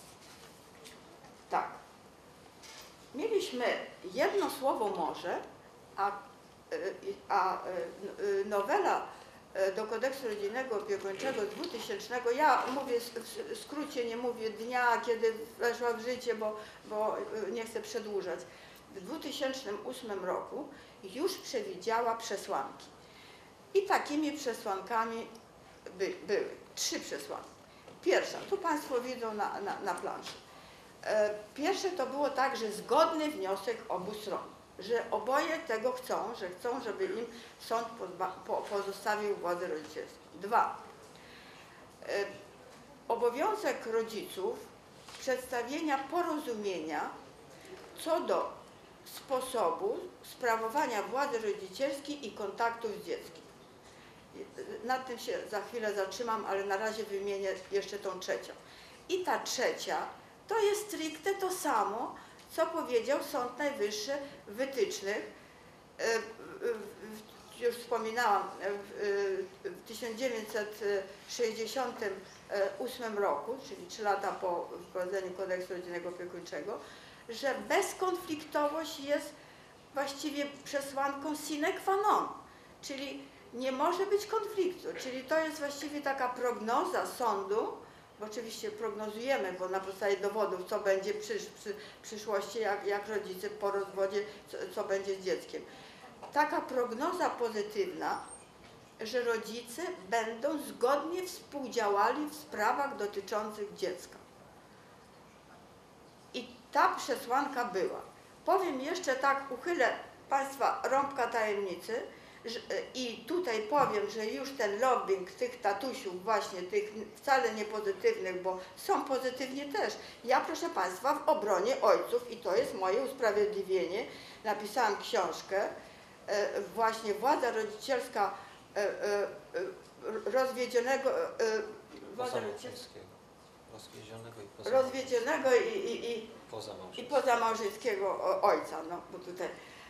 tak. Mieliśmy jedno słowo może, a nowela do kodeksu rodzinnego opiekuńczego z 2000, ja mówię w skrócie, nie mówię dnia, kiedy weszła w życie, bo nie chcę przedłużać. W 2008 roku już przewidziała przesłanki. I takimi przesłankami były 3 przesłanki. Pierwsza, tu Państwo widzą na planszy. Pierwsze to było tak, że zgodny wniosek obu stron, że oboje tego chcą, żeby im sąd pozostawił władzę rodzicielską. 2. Obowiązek rodziców przedstawienia porozumienia co do sposobu sprawowania władzy rodzicielskiej i kontaktów z dzieckiem. Nad tym się za chwilę zatrzymam, ale na razie wymienię jeszcze tą trzecią. I ta trzecia to jest stricte to samo, co powiedział Sąd Najwyższy w wytycznych, już wspominałam, w 1968 roku, czyli 3 lata po wprowadzeniu kodeksu rodzinnego opiekuńczego, że bezkonfliktowość jest właściwie przesłanką sine qua non, czyli nie może być konfliktu, czyli to jest właściwie taka prognoza sądu, bo oczywiście prognozujemy, bo na podstawie dowodów, co będzie w przyszłości, jak rodzice po rozwodzie, co będzie z dzieckiem. Taka prognoza pozytywna, że rodzice będą zgodnie współdziałali w sprawach dotyczących dziecka. I ta przesłanka była. Powiem jeszcze tak, uchylę Państwa rąbka tajemnicy, i tutaj powiem, że już ten lobbying tych tatusiów właśnie, tych wcale nie pozytywnych, bo są pozytywnie też. Ja, proszę Państwa, w obronie ojców, i to jest moje usprawiedliwienie, napisałam książkę, właśnie władza rodzicielska rozwiedzionego i pozamałżeńskiego ojca, no bo tutaj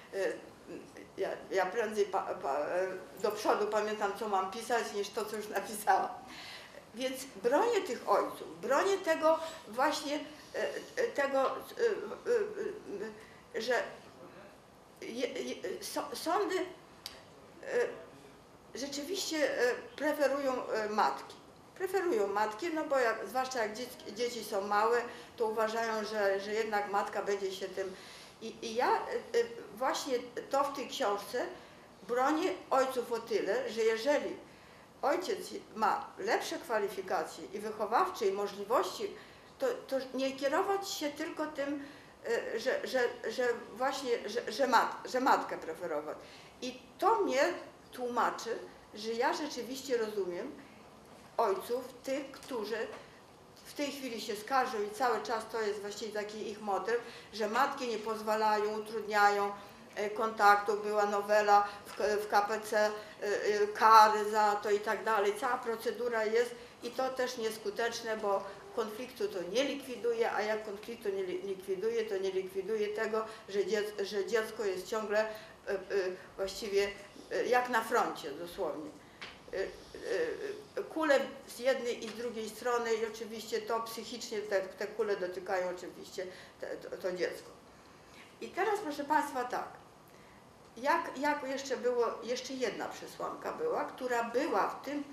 ja prędzej do przodu pamiętam, co mam pisać, niż to, co już napisałam. Więc bronię tych ojców, bronię tego właśnie, że sądy rzeczywiście preferują matki. Preferują matki, no bo zwłaszcza jak dzieci są małe, to uważają, że jednak matka będzie się tym... I ja właśnie to w tej książce bronię ojców o tyle, że jeżeli ojciec ma lepsze kwalifikacje i wychowawcze i możliwości, to nie kierować się tylko tym, że matkę preferować. I to mnie tłumaczy, że ja rzeczywiście rozumiem ojców, tych, którzy w tej chwili się skarżą i cały czas to jest właściwie taki ich motyw, że matki nie pozwalają, utrudniają kontaktu. Była nowela w KPC, kary za to i tak dalej. Cała procedura jest i to też nieskuteczne, bo konfliktu to nie likwiduje, a jak konfliktu nie likwiduje, to nie likwiduje tego, że dziecko jest ciągle właściwie jak na froncie dosłownie. kule z jednej i z drugiej strony i oczywiście to psychicznie te kule dotykają oczywiście to dziecko. I teraz proszę Państwa tak, jak jeszcze było, jeszcze jedna przesłanka była, która była w tym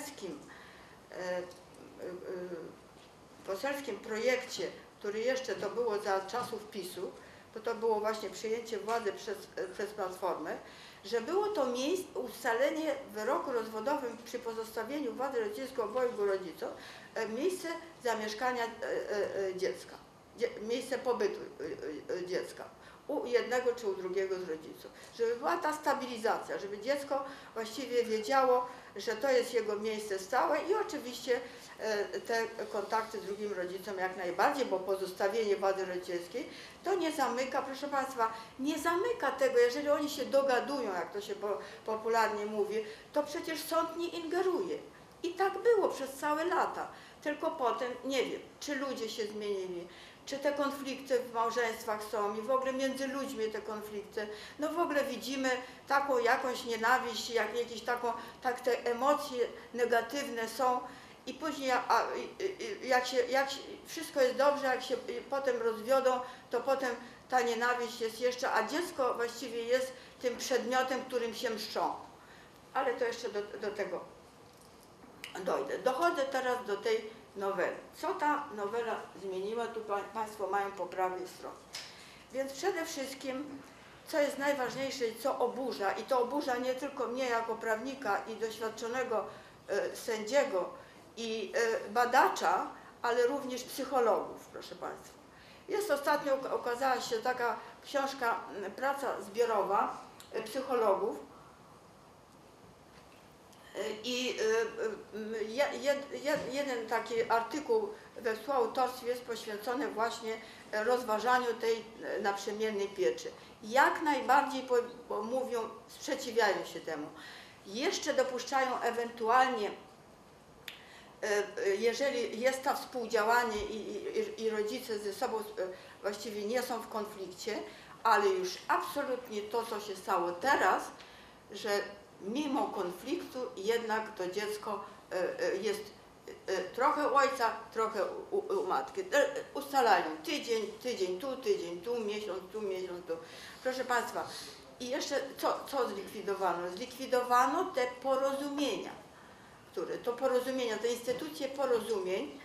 poselskim projekcie, który jeszcze to było za czasów PiS-u, to było właśnie przyjęcie władzy przez Platformę, że było to ustalenie w wyroku rozwodowym przy pozostawieniu władzy rodzicielskiej obojgu rodzicom miejsce zamieszkania dziecka, miejsce pobytu dziecka u jednego czy u drugiego z rodziców. Żeby była ta stabilizacja, żeby dziecko właściwie wiedziało, że to jest jego miejsce stałe i oczywiście te kontakty z drugim rodzicem jak najbardziej, bo pozostawienie władzy rodzicielskiej to nie zamyka, proszę Państwa, nie zamyka tego, jeżeli oni się dogadują, jak to się popularnie mówi, to przecież sąd nie ingeruje. I tak było przez całe lata. Tylko potem, nie wiem, czy ludzie się zmienili, czy te konflikty w małżeństwach są i w ogóle między ludźmi te konflikty. No w ogóle widzimy taką jakąś nienawiść, tak te emocje negatywne są i później jak wszystko jest dobrze, jak się potem rozwiodą, to potem ta nienawiść jest jeszcze, a dziecko właściwie jest tym przedmiotem, którym się mszczą. Ale to jeszcze do tego dojdę. Dochodzę teraz do tej noweli. Co ta nowela zmieniła? Tu Państwo mają po prawej stronie. Więc przede wszystkim, co jest najważniejsze i co oburza, i to oburza nie tylko mnie jako prawnika i doświadczonego sędziego i badacza, ale również psychologów, proszę Państwa. Ostatnio ukazała się taka książka, praca zbiorowa psychologów, i jeden taki artykuł we współautorstwie jest poświęcony właśnie rozważaniu tej naprzemiennej pieczy. Jak najbardziej, bo mówią, sprzeciwiają się temu. Jeszcze dopuszczają ewentualnie, jeżeli jest to współdziałanie i rodzice ze sobą właściwie nie są w konflikcie, ale już absolutnie to, co się stało teraz, że mimo konfliktu jednak to dziecko jest trochę u ojca, trochę u matki. Ustalają tydzień tu, miesiąc tu. Proszę Państwa, i jeszcze co zlikwidowano? Zlikwidowano te porozumienia, te instytucje porozumień.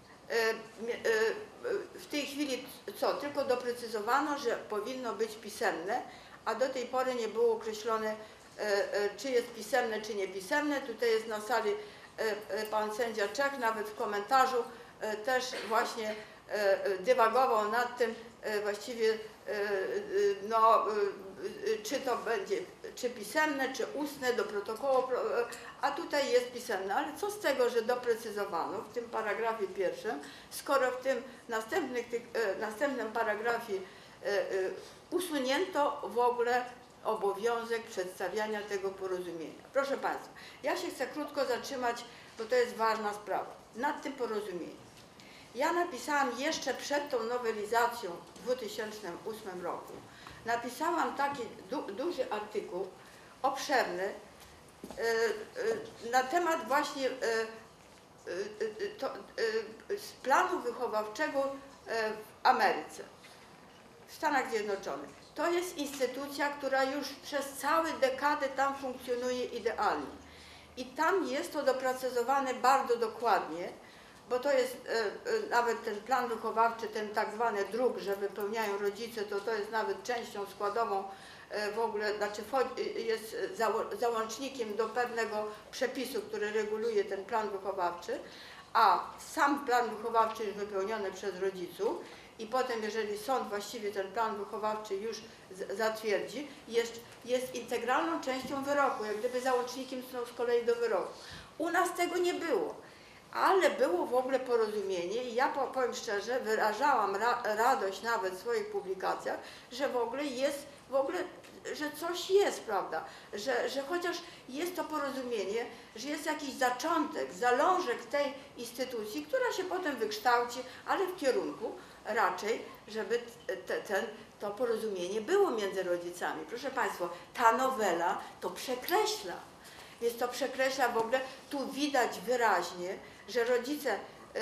W tej chwili tylko doprecyzowano, że powinno być pisemne, a do tej pory nie było określone, czy jest pisemne, czy niepisemne. Tutaj jest na sali pan sędzia Czech, nawet w komentarzu też właśnie dywagował nad tym właściwie, czy to będzie czy pisemne, czy ustne do protokołu, a tutaj jest pisemne. Ale co z tego, że doprecyzowano w tym paragrafie pierwszym, skoro w tym następnym paragrafie usunięto w ogóle obowiązek przedstawiania tego porozumienia. Proszę Państwa, ja się chcę krótko zatrzymać, bo to jest ważna sprawa, nad tym porozumieniem. Ja napisałam jeszcze przed tą nowelizacją w 2008 roku, napisałam taki duży artykuł, obszerny, na temat właśnie planu wychowawczego w Ameryce, w Stanach Zjednoczonych. To jest instytucja, która już przez całe dekady tam funkcjonuje idealnie. I tam jest to doprecyzowane bardzo dokładnie, bo to jest nawet ten plan wychowawczy, ten tak zwany druk, że wypełniają rodzice, to jest nawet częścią składową w ogóle, znaczy jest załącznikiem do pewnego przepisu, który reguluje ten plan wychowawczy, a sam plan wychowawczy jest wypełniony przez rodziców i potem, jeżeli sąd właściwie ten plan wychowawczy już zatwierdzi, jest integralną częścią wyroku, jak gdyby załącznikiem z kolei do wyroku. U nas tego nie było, ale było w ogóle porozumienie i ja powiem szczerze, wyrażałam radość nawet w swoich publikacjach, że w ogóle że coś jest, prawda, że chociaż jest to porozumienie, że jest jakiś zaczątek, zalążek tej instytucji, która się potem wykształci, ale w kierunku raczej, żeby to porozumienie było między rodzicami. Proszę Państwa, ta nowela to przekreśla. Więc to przekreśla w ogóle, tu widać wyraźnie, że rodzice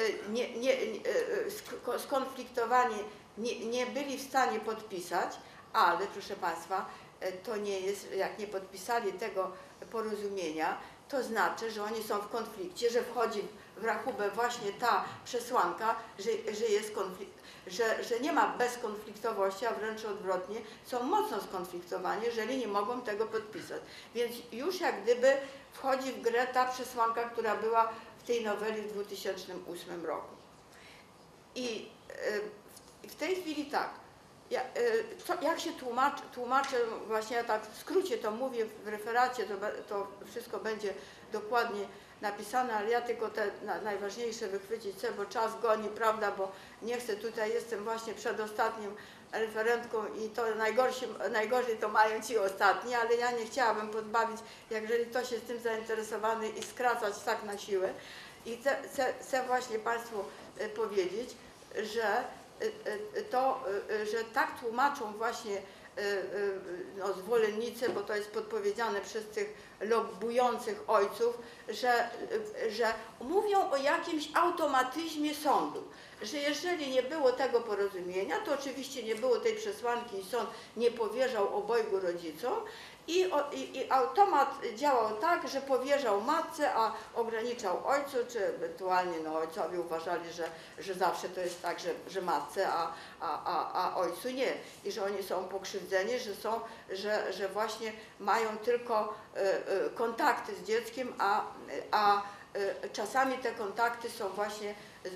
skonfliktowani nie byli w stanie podpisać, ale proszę Państwa, to nie jest, jak nie podpisali tego porozumienia, to znaczy, że oni są w konflikcie, że wchodzi w rachubę właśnie ta przesłanka, że jest konflikt, że nie ma bezkonfliktowości, a wręcz odwrotnie, są mocno skonfliktowani, jeżeli nie mogą tego podpisać. Więc już jak gdyby wchodzi w grę ta przesłanka, która była w tej noweli w 2008 roku. I w tej chwili tak, jak się tłumaczę, właśnie ja tak w skrócie to mówię w referacie, to wszystko będzie dokładnie napisane, ale ja tylko te najważniejsze wychwycić chcę, bo czas goni, prawda, bo nie chcę, tutaj jestem właśnie przedostatnią referentką i to najgorzej to mają ci ostatni, ale ja nie chciałabym pozbawić, jeżeli ktoś jest tym zainteresowany i skracać tak na siłę. I chcę właśnie Państwu powiedzieć, że tak tłumaczą właśnie zwolennicy, bo to jest podpowiedziane przez tych lobbujących ojców, że mówią o jakimś automatyzmie sądu, że jeżeli nie było tego porozumienia, to oczywiście nie było tej przesłanki i sąd nie powierzał obojgu rodzicom i automat działał tak, że powierzał matce, a ograniczał ojcu, czy ewentualnie ojcowie uważali, że zawsze to jest tak, że matce, a ojcu nie. I że oni są pokrzywdzeni, że właśnie mają tylko kontakty z dzieckiem, a czasami te kontakty są właśnie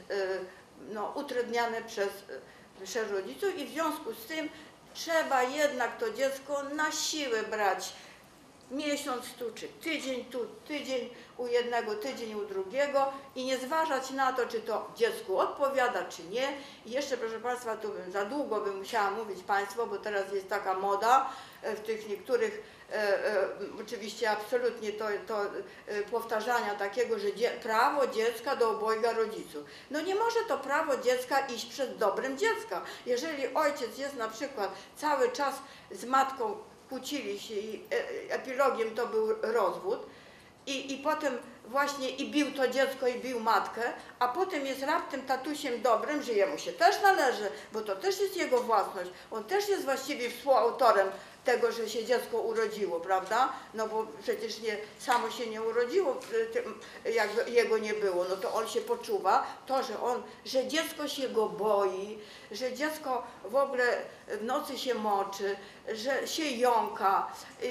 utrudniane przez rodziców i w związku z tym trzeba jednak to dziecko na siłę brać miesiąc tu, czy tydzień tu, tydzień u jednego, tydzień u drugiego i nie zważać na to, czy to dziecku odpowiada, czy nie. I jeszcze, proszę Państwa, tu za długo bym musiała mówić Państwu, bo teraz jest taka moda w tych niektórych, oczywiście absolutnie to powtarzania takiego, że prawo dziecka do obojga rodziców. No nie może to prawo dziecka iść przed dobrem dziecka. Jeżeli ojciec jest na przykład cały czas z matką, kłócili się i epilogiem to był rozwód i potem właśnie i bił to dziecko i bił matkę, a potem jest raptem tatusiem dobrym, że jemu się też należy, bo to też jest jego własność, on też jest właściwie współautorem tego, że się dziecko urodziło, prawda? No bo przecież samo się nie urodziło, jakby jego nie było, no to on się poczuwa, że dziecko się go boi, że dziecko w ogóle w nocy się moczy, że się jąka,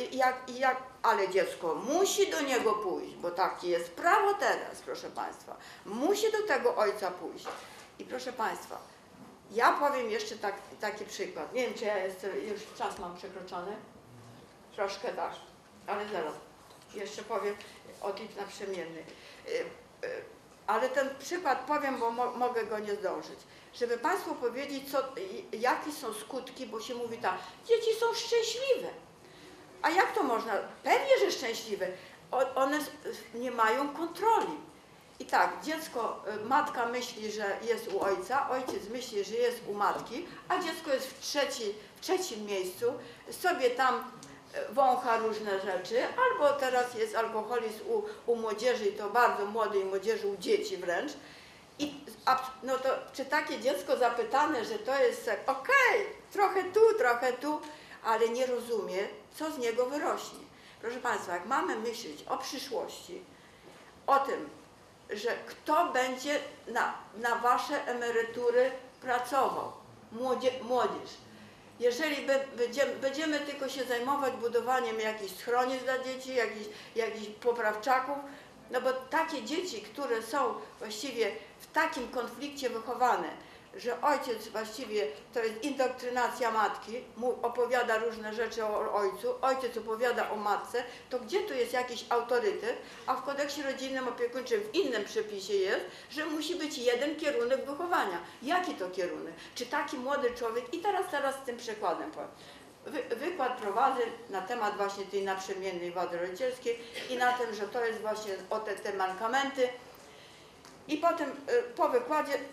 ale dziecko musi do niego pójść, bo takie jest prawo teraz, proszę Państwa, musi do tego ojca pójść. I proszę Państwa, ja powiem jeszcze taki przykład. Nie wiem, czy ja już czas mam przekroczony. Troszkę tak, ale zaraz. Jeszcze powiem o tych naprzemiennych. Ale ten przykład powiem, bo mogę go nie zdążyć. Żeby Państwu powiedzieć, jakie są skutki, bo się mówi tak, dzieci są szczęśliwe. A jak to można? Pewnie, że szczęśliwe. One nie mają kontroli. I tak, dziecko, matka myśli, że jest u ojca, ojciec myśli, że jest u matki, a dziecko jest w trzecim miejscu, sobie tam wącha różne rzeczy, albo teraz jest alkoholizm u młodzieży i to bardzo młodej młodzieży, u dzieci wręcz. No to czy takie dziecko zapytane, że to jest okej, trochę tu, ale nie rozumie, co z niego wyrośnie. Proszę Państwa, jak mamy myśleć o przyszłości, o tym, że kto będzie na Wasze emerytury pracował, młodzież. Jeżeli będziemy tylko się zajmować budowaniem jakichś schronisk dla dzieci, jakichś poprawczaków, no bo takie dzieci, które są właściwie w takim konflikcie wychowane, że ojciec właściwie to jest indoktrynacja matki, opowiada różne rzeczy o ojcu, ojciec opowiada o matce, to gdzie tu jest jakiś autorytet, a w kodeksie rodzinnym opiekuńczym w innym przepisie jest, że musi być jeden kierunek wychowania. Jaki to kierunek? Czy taki młody człowiek, i teraz z tym przykładem powiem. Wykład prowadzę na temat właśnie tej naprzemiennej wady rodzicielskiej i na tym, że to jest właśnie o te mankamenty. I potem po wykładzie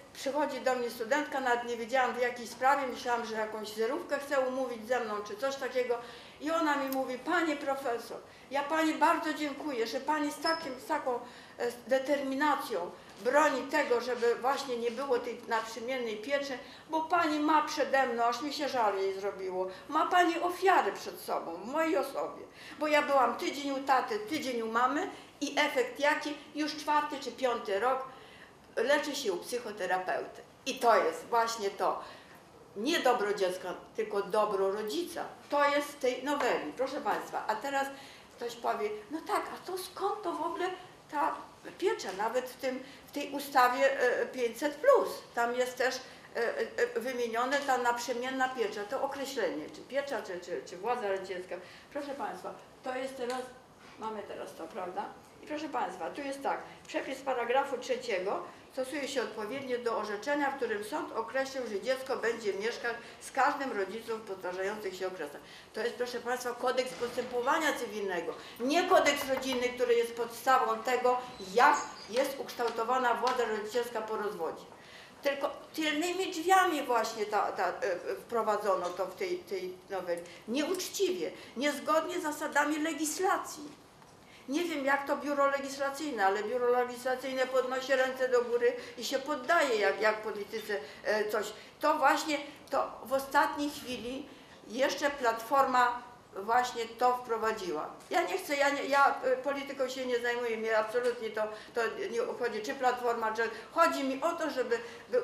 przychodzi do mnie studentka, nawet nie wiedziałam w jakiej sprawie, myślałam, że jakąś zerówkę chce umówić ze mną, czy coś takiego. I ona mi mówi, Pani profesor, ja Pani bardzo dziękuję, że Pani z taką determinacją broni tego, żeby właśnie nie było tej naprzemiennej pieczy, bo Pani ma przede mną, aż mi się żal jej zrobiło, ma Pani ofiary przed sobą, w mojej osobie. Bo ja byłam tydzień u taty, tydzień u mamy i efekt jaki? Już 4. czy 5. rok leczy się u psychoterapeuty. I to jest właśnie to. Nie dobro dziecka, tylko dobro rodzica. To jest w tej noweli, proszę Państwa. A teraz ktoś powie, no tak, a to skąd to w ogóle ta piecza, nawet w tej ustawie 500+. Tam jest też wymienione ta naprzemienna piecza, to określenie, czy piecza, czy władza rodzicielska. Proszę Państwa, to jest teraz, mamy teraz to, prawda? I proszę Państwa, tu jest tak, przepis paragrafu 3 stosuje się odpowiednio do orzeczenia, w którym sąd określił, że dziecko będzie mieszkać z każdym rodzicem w powtarzających się okresach. To jest, proszę Państwa, kodeks postępowania cywilnego, nie kodeks rodzinny, który jest podstawą tego, jak jest ukształtowana władza rodzicielska po rozwodzie. Tylko tylnymi drzwiami właśnie wprowadzono to w tej noweli. Nieuczciwie, niezgodnie z zasadami legislacji. Nie wiem, jak to biuro legislacyjne, ale biuro legislacyjne podnosi ręce do góry i się poddaje, jak politycy coś. To właśnie to w ostatniej chwili jeszcze Platforma właśnie to wprowadziła. Ja nie chcę, ja polityką się nie zajmuję, mnie absolutnie to nie obchodzi, czy Platforma, czy chodzi mi o to, żeby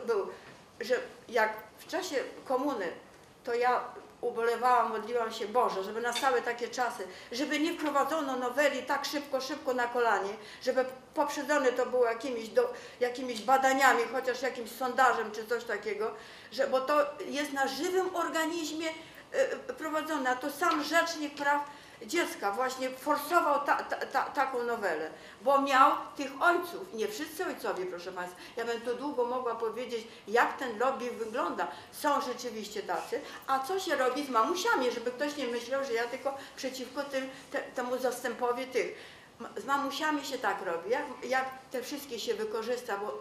że jak w czasie komuny, to ja ubolewałam, modliłam się, Boże, żeby nastały takie czasy, żeby nie wprowadzono noweli tak szybko na kolanie, żeby poprzedzone to było jakimiś badaniami, chociaż jakimś sondażem czy coś takiego, bo to jest na żywym organizmie prowadzone, a to sam Rzecznik Praw Dziecka właśnie forsował taką nowelę, bo miał tych ojców, nie wszyscy ojcowie, proszę Państwa, ja bym tu długo mogła powiedzieć, jak ten lobby wygląda, są rzeczywiście tacy, a co się robi z mamusiami, żeby ktoś nie myślał, że ja tylko przeciwko temu zastępowi tych. Z mamusiami się tak robi, jak te wszystkie się wykorzysta, bo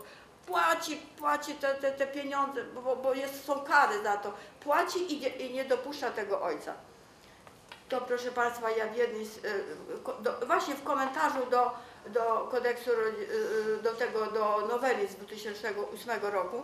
płaci te pieniądze, bo są kary za to, płaci i nie dopuszcza tego ojca. To proszę Państwa, ja w jednej właśnie w komentarzu do kodeksu, do noweli z 2008 roku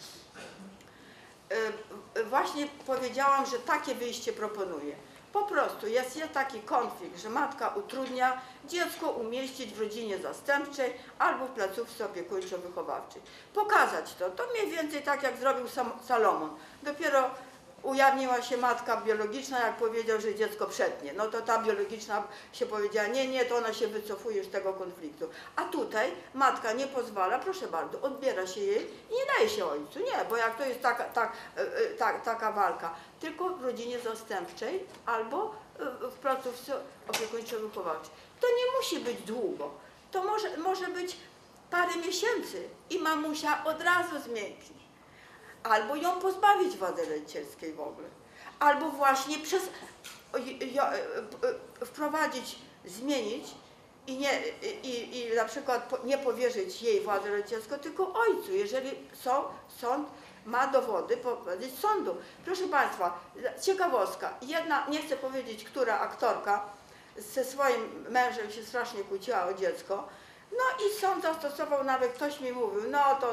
właśnie powiedziałam, że takie wyjście proponuję. Po prostu jest taki konflikt, że matka utrudnia dziecko umieścić w rodzinie zastępczej albo w placówce opiekuńczo-wychowawczej. Pokazać to mniej więcej tak, jak zrobił Salomon. Dopiero ujawniła się matka biologiczna, jak powiedział, że dziecko przetnie. No to ta biologiczna się powiedziała, nie, to ona się wycofuje z tego konfliktu. A tutaj matka nie pozwala, proszę bardzo, odbiera się jej i nie daje się ojcu. Nie, bo jak to jest taka walka, tylko w rodzinie zastępczej albo w placówce opiekuńczo-wychowawczej. To nie musi być długo. To może być parę miesięcy i mamusia od razu zmięknie. Albo ją pozbawić władzy rodzicielskiej w ogóle. Albo właśnie wprowadzić, zmienić i na przykład nie powierzyć jej władzy rodzicielskiej, tylko ojcu, jeżeli sąd ma dowody, powiedzieć sądu. Proszę Państwa, ciekawostka, nie chcę powiedzieć, która aktorka ze swoim mężem się strasznie kłóciła o dziecko, no i sąd zastosował, nawet ktoś mi mówił, no to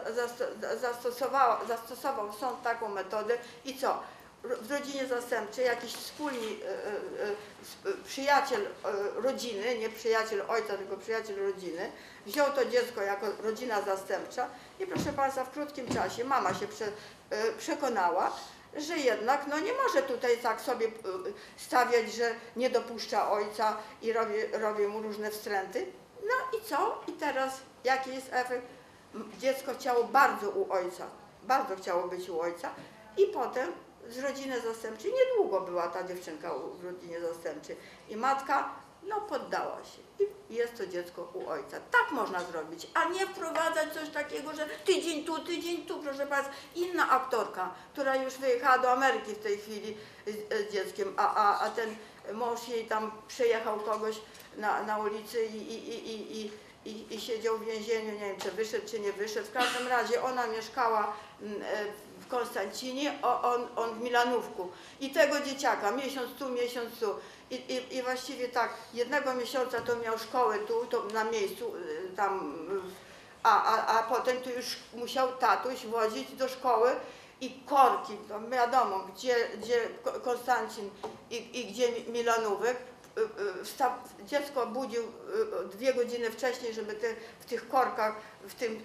zastosował sąd taką metodę i co? W rodzinie zastępczej jakiś wspólny przyjaciel rodziny, nie przyjaciel ojca, tylko przyjaciel rodziny, wziął to dziecko jako rodzina zastępcza i proszę Państwa, w krótkim czasie mama się przekonała, że jednak no nie może tutaj tak sobie stawiać, że nie dopuszcza ojca i robi mu różne wstręty. No i co? I teraz jaki jest efekt? Dziecko chciało bardzo u ojca, bardzo chciało być u ojca i potem z rodziny zastępczej, niedługo była ta dziewczynka w rodzinie zastępczej i matka no poddała się i jest to dziecko u ojca. Tak można zrobić, a nie wprowadzać coś takiego, że tydzień tu, proszę Państwa. Inna aktorka, która już wyjechała do Ameryki w tej chwili z dzieckiem, a ten mąż jej tam przejechał kogoś na ulicy i siedział w więzieniu, nie wiem czy wyszedł czy nie wyszedł, w każdym razie ona mieszkała w Konstancinie, on w Milanówku i tego dzieciaka miesiąc tu, miesiąc tu i właściwie tak jednego miesiąca to miał szkołę tu, to na miejscu tam, a potem tu już musiał tatuś wozić do szkoły i korki, to wiadomo, gdzie Konstancin i gdzie Milanówek. Dziecko budził 2 godziny wcześniej, żeby w tych korkach, w tym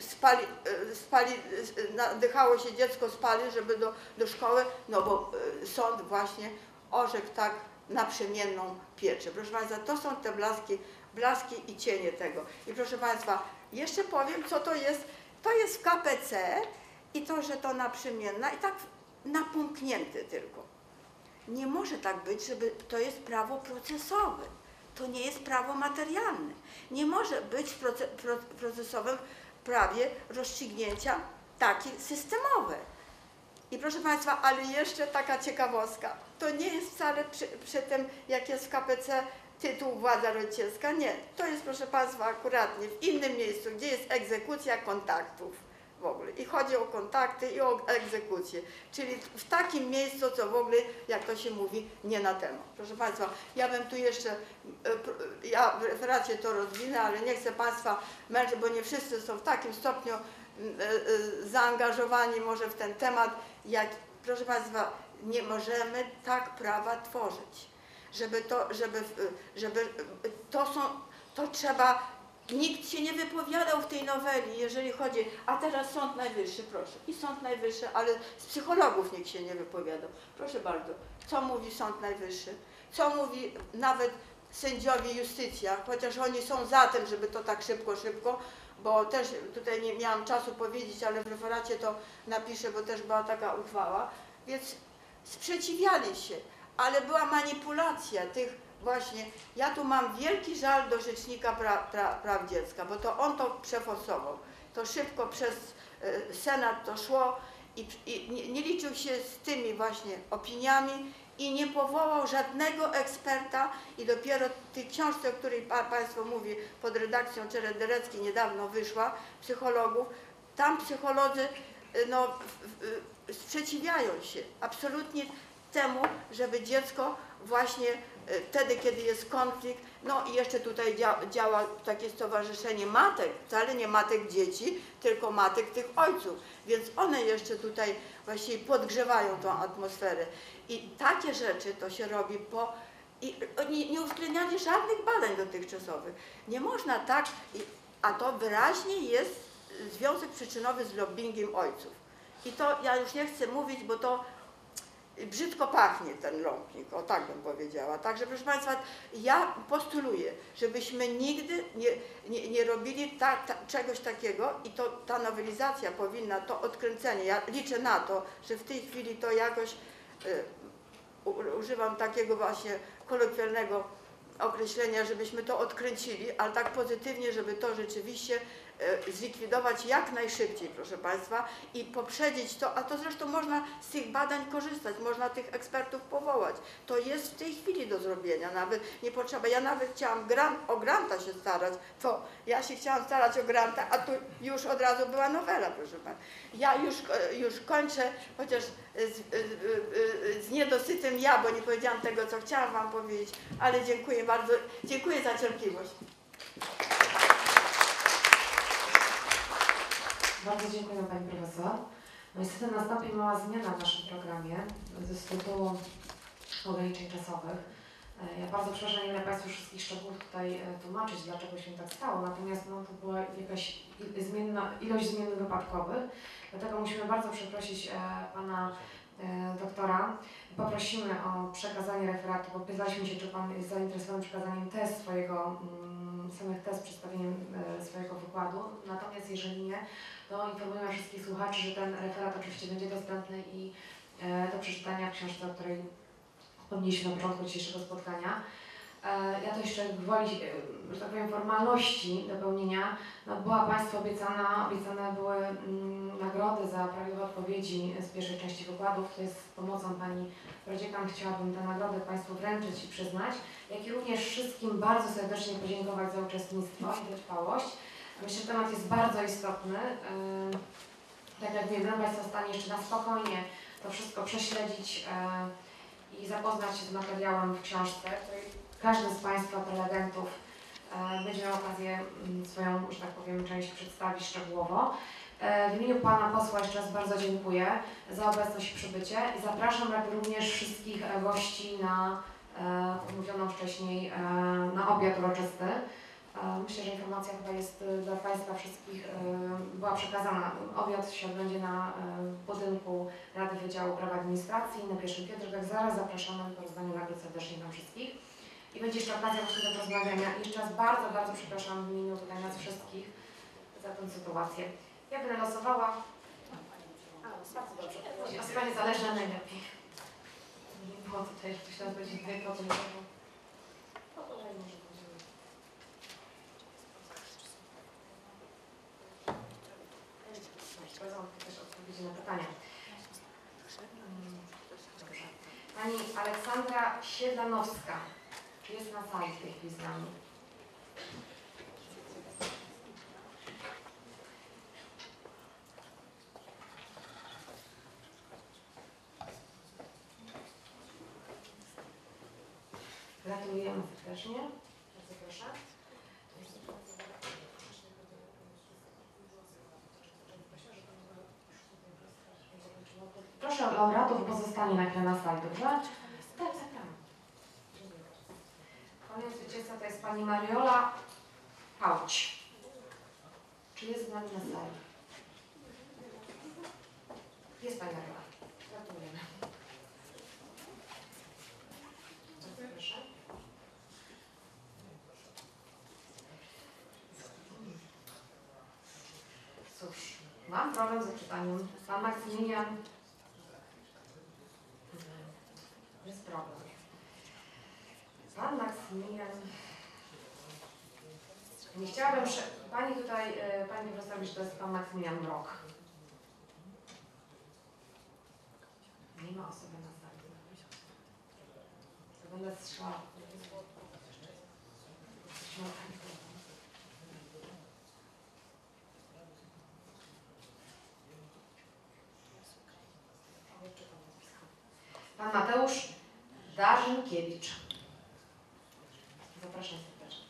nadychało się dziecko, spali, żeby do szkoły, no bo sąd właśnie orzekł tak naprzemienną pieczę. Proszę Państwa, to są te blaski i cienie tego. I proszę Państwa, jeszcze powiem, co to jest. To jest w KPC i to, że to naprzemienna i tak napomknięte tylko. Nie może tak być, żeby to jest prawo procesowe. To nie jest prawo materialne. Nie może być w procesowym prawie rozstrzygnięcia takie systemowe. I proszę Państwa, ale jeszcze taka ciekawostka. To nie jest wcale przy tym, jak jest w KPC tytuł władza rodzicielska. Nie. To jest, proszę Państwa, akuratnie w innym miejscu, gdzie jest egzekucja kontaktów. W ogóle. I chodzi o kontakty i o egzekucję. Czyli w takim miejscu, co w ogóle, jak to się mówi, nie na temat. Proszę Państwa, ja bym tu jeszcze, ja w referacie to rozwinę, ale nie chcę Państwa męczyć, bo nie wszyscy są w takim stopniu zaangażowani może w ten temat, jak, proszę Państwa, nie możemy tak prawa tworzyć. To trzeba. Nikt się nie wypowiadał w tej noweli, jeżeli chodzi, a teraz Sąd Najwyższy, proszę, i Sąd Najwyższy, ale z psychologów nikt się nie wypowiadał. Proszę bardzo, co mówi Sąd Najwyższy? Co mówi nawet sędziowie Justycja, chociaż oni są za tym, żeby to tak szybko, bo też tutaj nie miałam czasu powiedzieć, ale w referacie to napiszę, bo też była taka uchwała, więc sprzeciwiali się, ale była manipulacja tych. Właśnie, ja tu mam wielki żal do Rzecznika Praw Dziecka, bo to on to przeforsował. To szybko przez Senat to szło i nie liczył się z tymi właśnie opiniami i nie powołał żadnego eksperta i dopiero w tej książce, o której Państwo mówi, pod redakcją Czeredereckiej niedawno wyszła, psychologów, tam psycholodzy no, sprzeciwiają się absolutnie temu, żeby dziecko właśnie wtedy, kiedy jest konflikt, no i jeszcze tutaj działa takie stowarzyszenie matek, wcale nie matek dzieci, tylko matek tych ojców, więc one jeszcze tutaj właściwie podgrzewają tą atmosferę. I takie rzeczy to się robi i nie uwzględniali żadnych badań dotychczasowych. Nie można tak, a to wyraźnie jest związek przyczynowy z lobbingiem ojców. I to ja już nie chcę mówić, bo to brzydko pachnie ten lądnik, o tak bym powiedziała. Także proszę Państwa, ja postuluję, żebyśmy nigdy nie robili czegoś takiego i to ta nowelizacja powinna, to odkręcenie, ja liczę na to, że w tej chwili to jakoś, używam takiego właśnie kolokwialnego określenia, żebyśmy to odkręcili, ale tak pozytywnie, żeby to rzeczywiście zlikwidować jak najszybciej, proszę Państwa, i poprzedzić to, a to zresztą można z tych badań korzystać, można tych ekspertów powołać. To jest w tej chwili do zrobienia, nawet nie potrzeba. Ja nawet chciałam o granta się starać, to ja się chciałam starać o granta, a tu już od razu była nowela, proszę Państwa. Ja już kończę, chociaż z niedosytym bo nie powiedziałam tego, co chciałam Wam powiedzieć, ale dziękuję bardzo, dziękuję za cierpliwość. Bardzo dziękuję Pani Profesor. No niestety nastąpi mała zmiana w naszym programie z tytułu ograniczeń czasowych. Ja bardzo przepraszam, nie będę Państwu wszystkich szczegółów tutaj tłumaczyć, dlaczego się tak stało, natomiast no, to była jakaś ilość zmiennych wypadkowych, dlatego musimy bardzo przeprosić Pana doktora. Poprosimy o przekazanie referatu, bo pytaliśmy się, czy Pan jest zainteresowany przekazaniem samych tez, przedstawieniem swojego wykładu, natomiast jeżeli nie, to informujemy wszystkich słuchaczy, że ten referat oczywiście będzie dostępny i do przeczytania w książce, o której wspomnieliśmy na początku dzisiejszego spotkania. Ja to jeszcze gwoli, że tak powiem, formalności dopełnienia. No, była Państwu obiecane były nagrody za prawidłowe odpowiedzi z pierwszej części wykładów. To jest z pomocą Pani Prodziekan. Chciałabym te nagrody Państwu wręczyć i przyznać, jak i również wszystkim bardzo serdecznie podziękować za uczestnictwo i wytrwałość. Myślę, że temat jest bardzo istotny. Tak jak wiem, Państwo w stanie jeszcze na spokojnie to wszystko prześledzić i zapoznać się z materiałem w książce, której każdy z Państwa prelegentów będzie miał okazję swoją, że tak powiem, część przedstawić szczegółowo. W imieniu Pana Posła jeszcze raz bardzo dziękuję za obecność i przybycie i zapraszam również wszystkich gości na umówioną wcześniej na obiad uroczysty. Myślę, że informacja chyba jest dla Państwa wszystkich, była przekazana. Obiad się odbędzie na budynku Rady Wydziału Prawa Administracji na pierwszym piętrze, tak zaraz zapraszamy po rozdaniu nagród serdecznie Wam wszystkich. I będzie jeszcze okazja właśnie do rozmawiania. I jeszcze raz bardzo, bardzo przepraszam w imieniu tutaj nas wszystkich za tę sytuację. Ja będę losowała. Bardzo dobrze. O stronie zależy najlepiej. Nie było tutaj, że ktoś nas będzie tutaj podejrzewał. Też odpowiedzi na pytania. Dobrze. Pani Aleksandra Siedlanowska. Czy jest na sali w tej chwili z nami? Gratulujemy serdecznie. Bardzo proszę. Proszę laureatów o pozostanie na chwilę na sali, dobrze? Tak, tak, tak. Kolejna zwycięzca to jest Pani Mariola Pałć. Czy jest z nami na sali? Jest Pani Mariola. Gratulujemy. Bardzo proszę. Cóż, mam problem z czytaniem. Pan Maksymilian. Jest problem. Pan Maksymilian. Nie chciałabym, Pani tutaj, Pani profesor, że to jest Pan Maksymilian Mrok. Nie ma osoby na sali. To będę strzelała. Pan Mateusz Darzynkiewicz. Zapraszam serdecznie.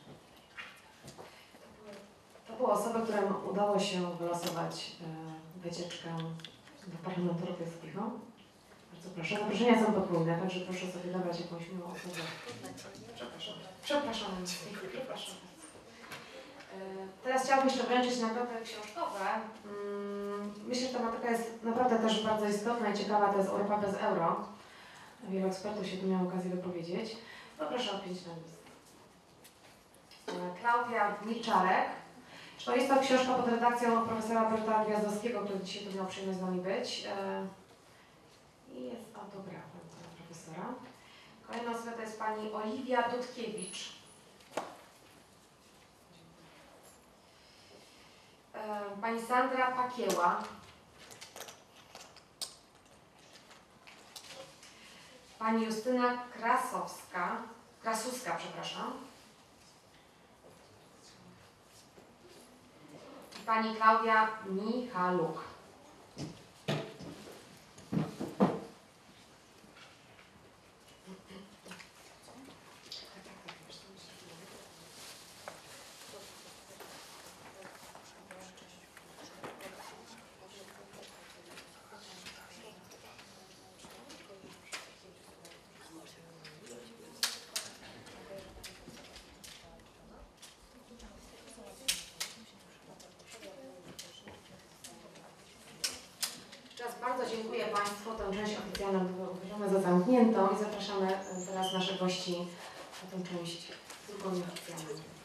To były osoby, którym udało się wylosować wycieczkę do Parlamentu Europejskiego. Bardzo proszę. Zaproszenia są podwójne, także proszę sobie dobrać jakąś miłą osobę. Przepraszam. Przepraszam. Teraz chciałabym jeszcze wręczyć nagrody książkowe. Myślę, że tematyka jest naprawdę też bardzo istotna i ciekawa. To jest Europa bez euro. Wielu ekspertów się tu miało okazję wypowiedzieć. Poproszę o 5 nazwisk. Klaudia Milczarek. To jest to książka pod redakcją profesora Berta Gwiazdowskiego, który dzisiaj tu miał przyjemność z nami być. I jest autografem pana profesora. Kolejna osoba to jest pani Oliwia Dudkiewicz. Pani Sandra Pakieła. Pani Justyna Krasuska, przepraszam. I pani Klaudia Michaluk. Bardzo dziękuję Państwu. Tę część oficjalną uważamy za zamkniętą i zapraszamy teraz naszych gości na tę część drugą nieoficjalną.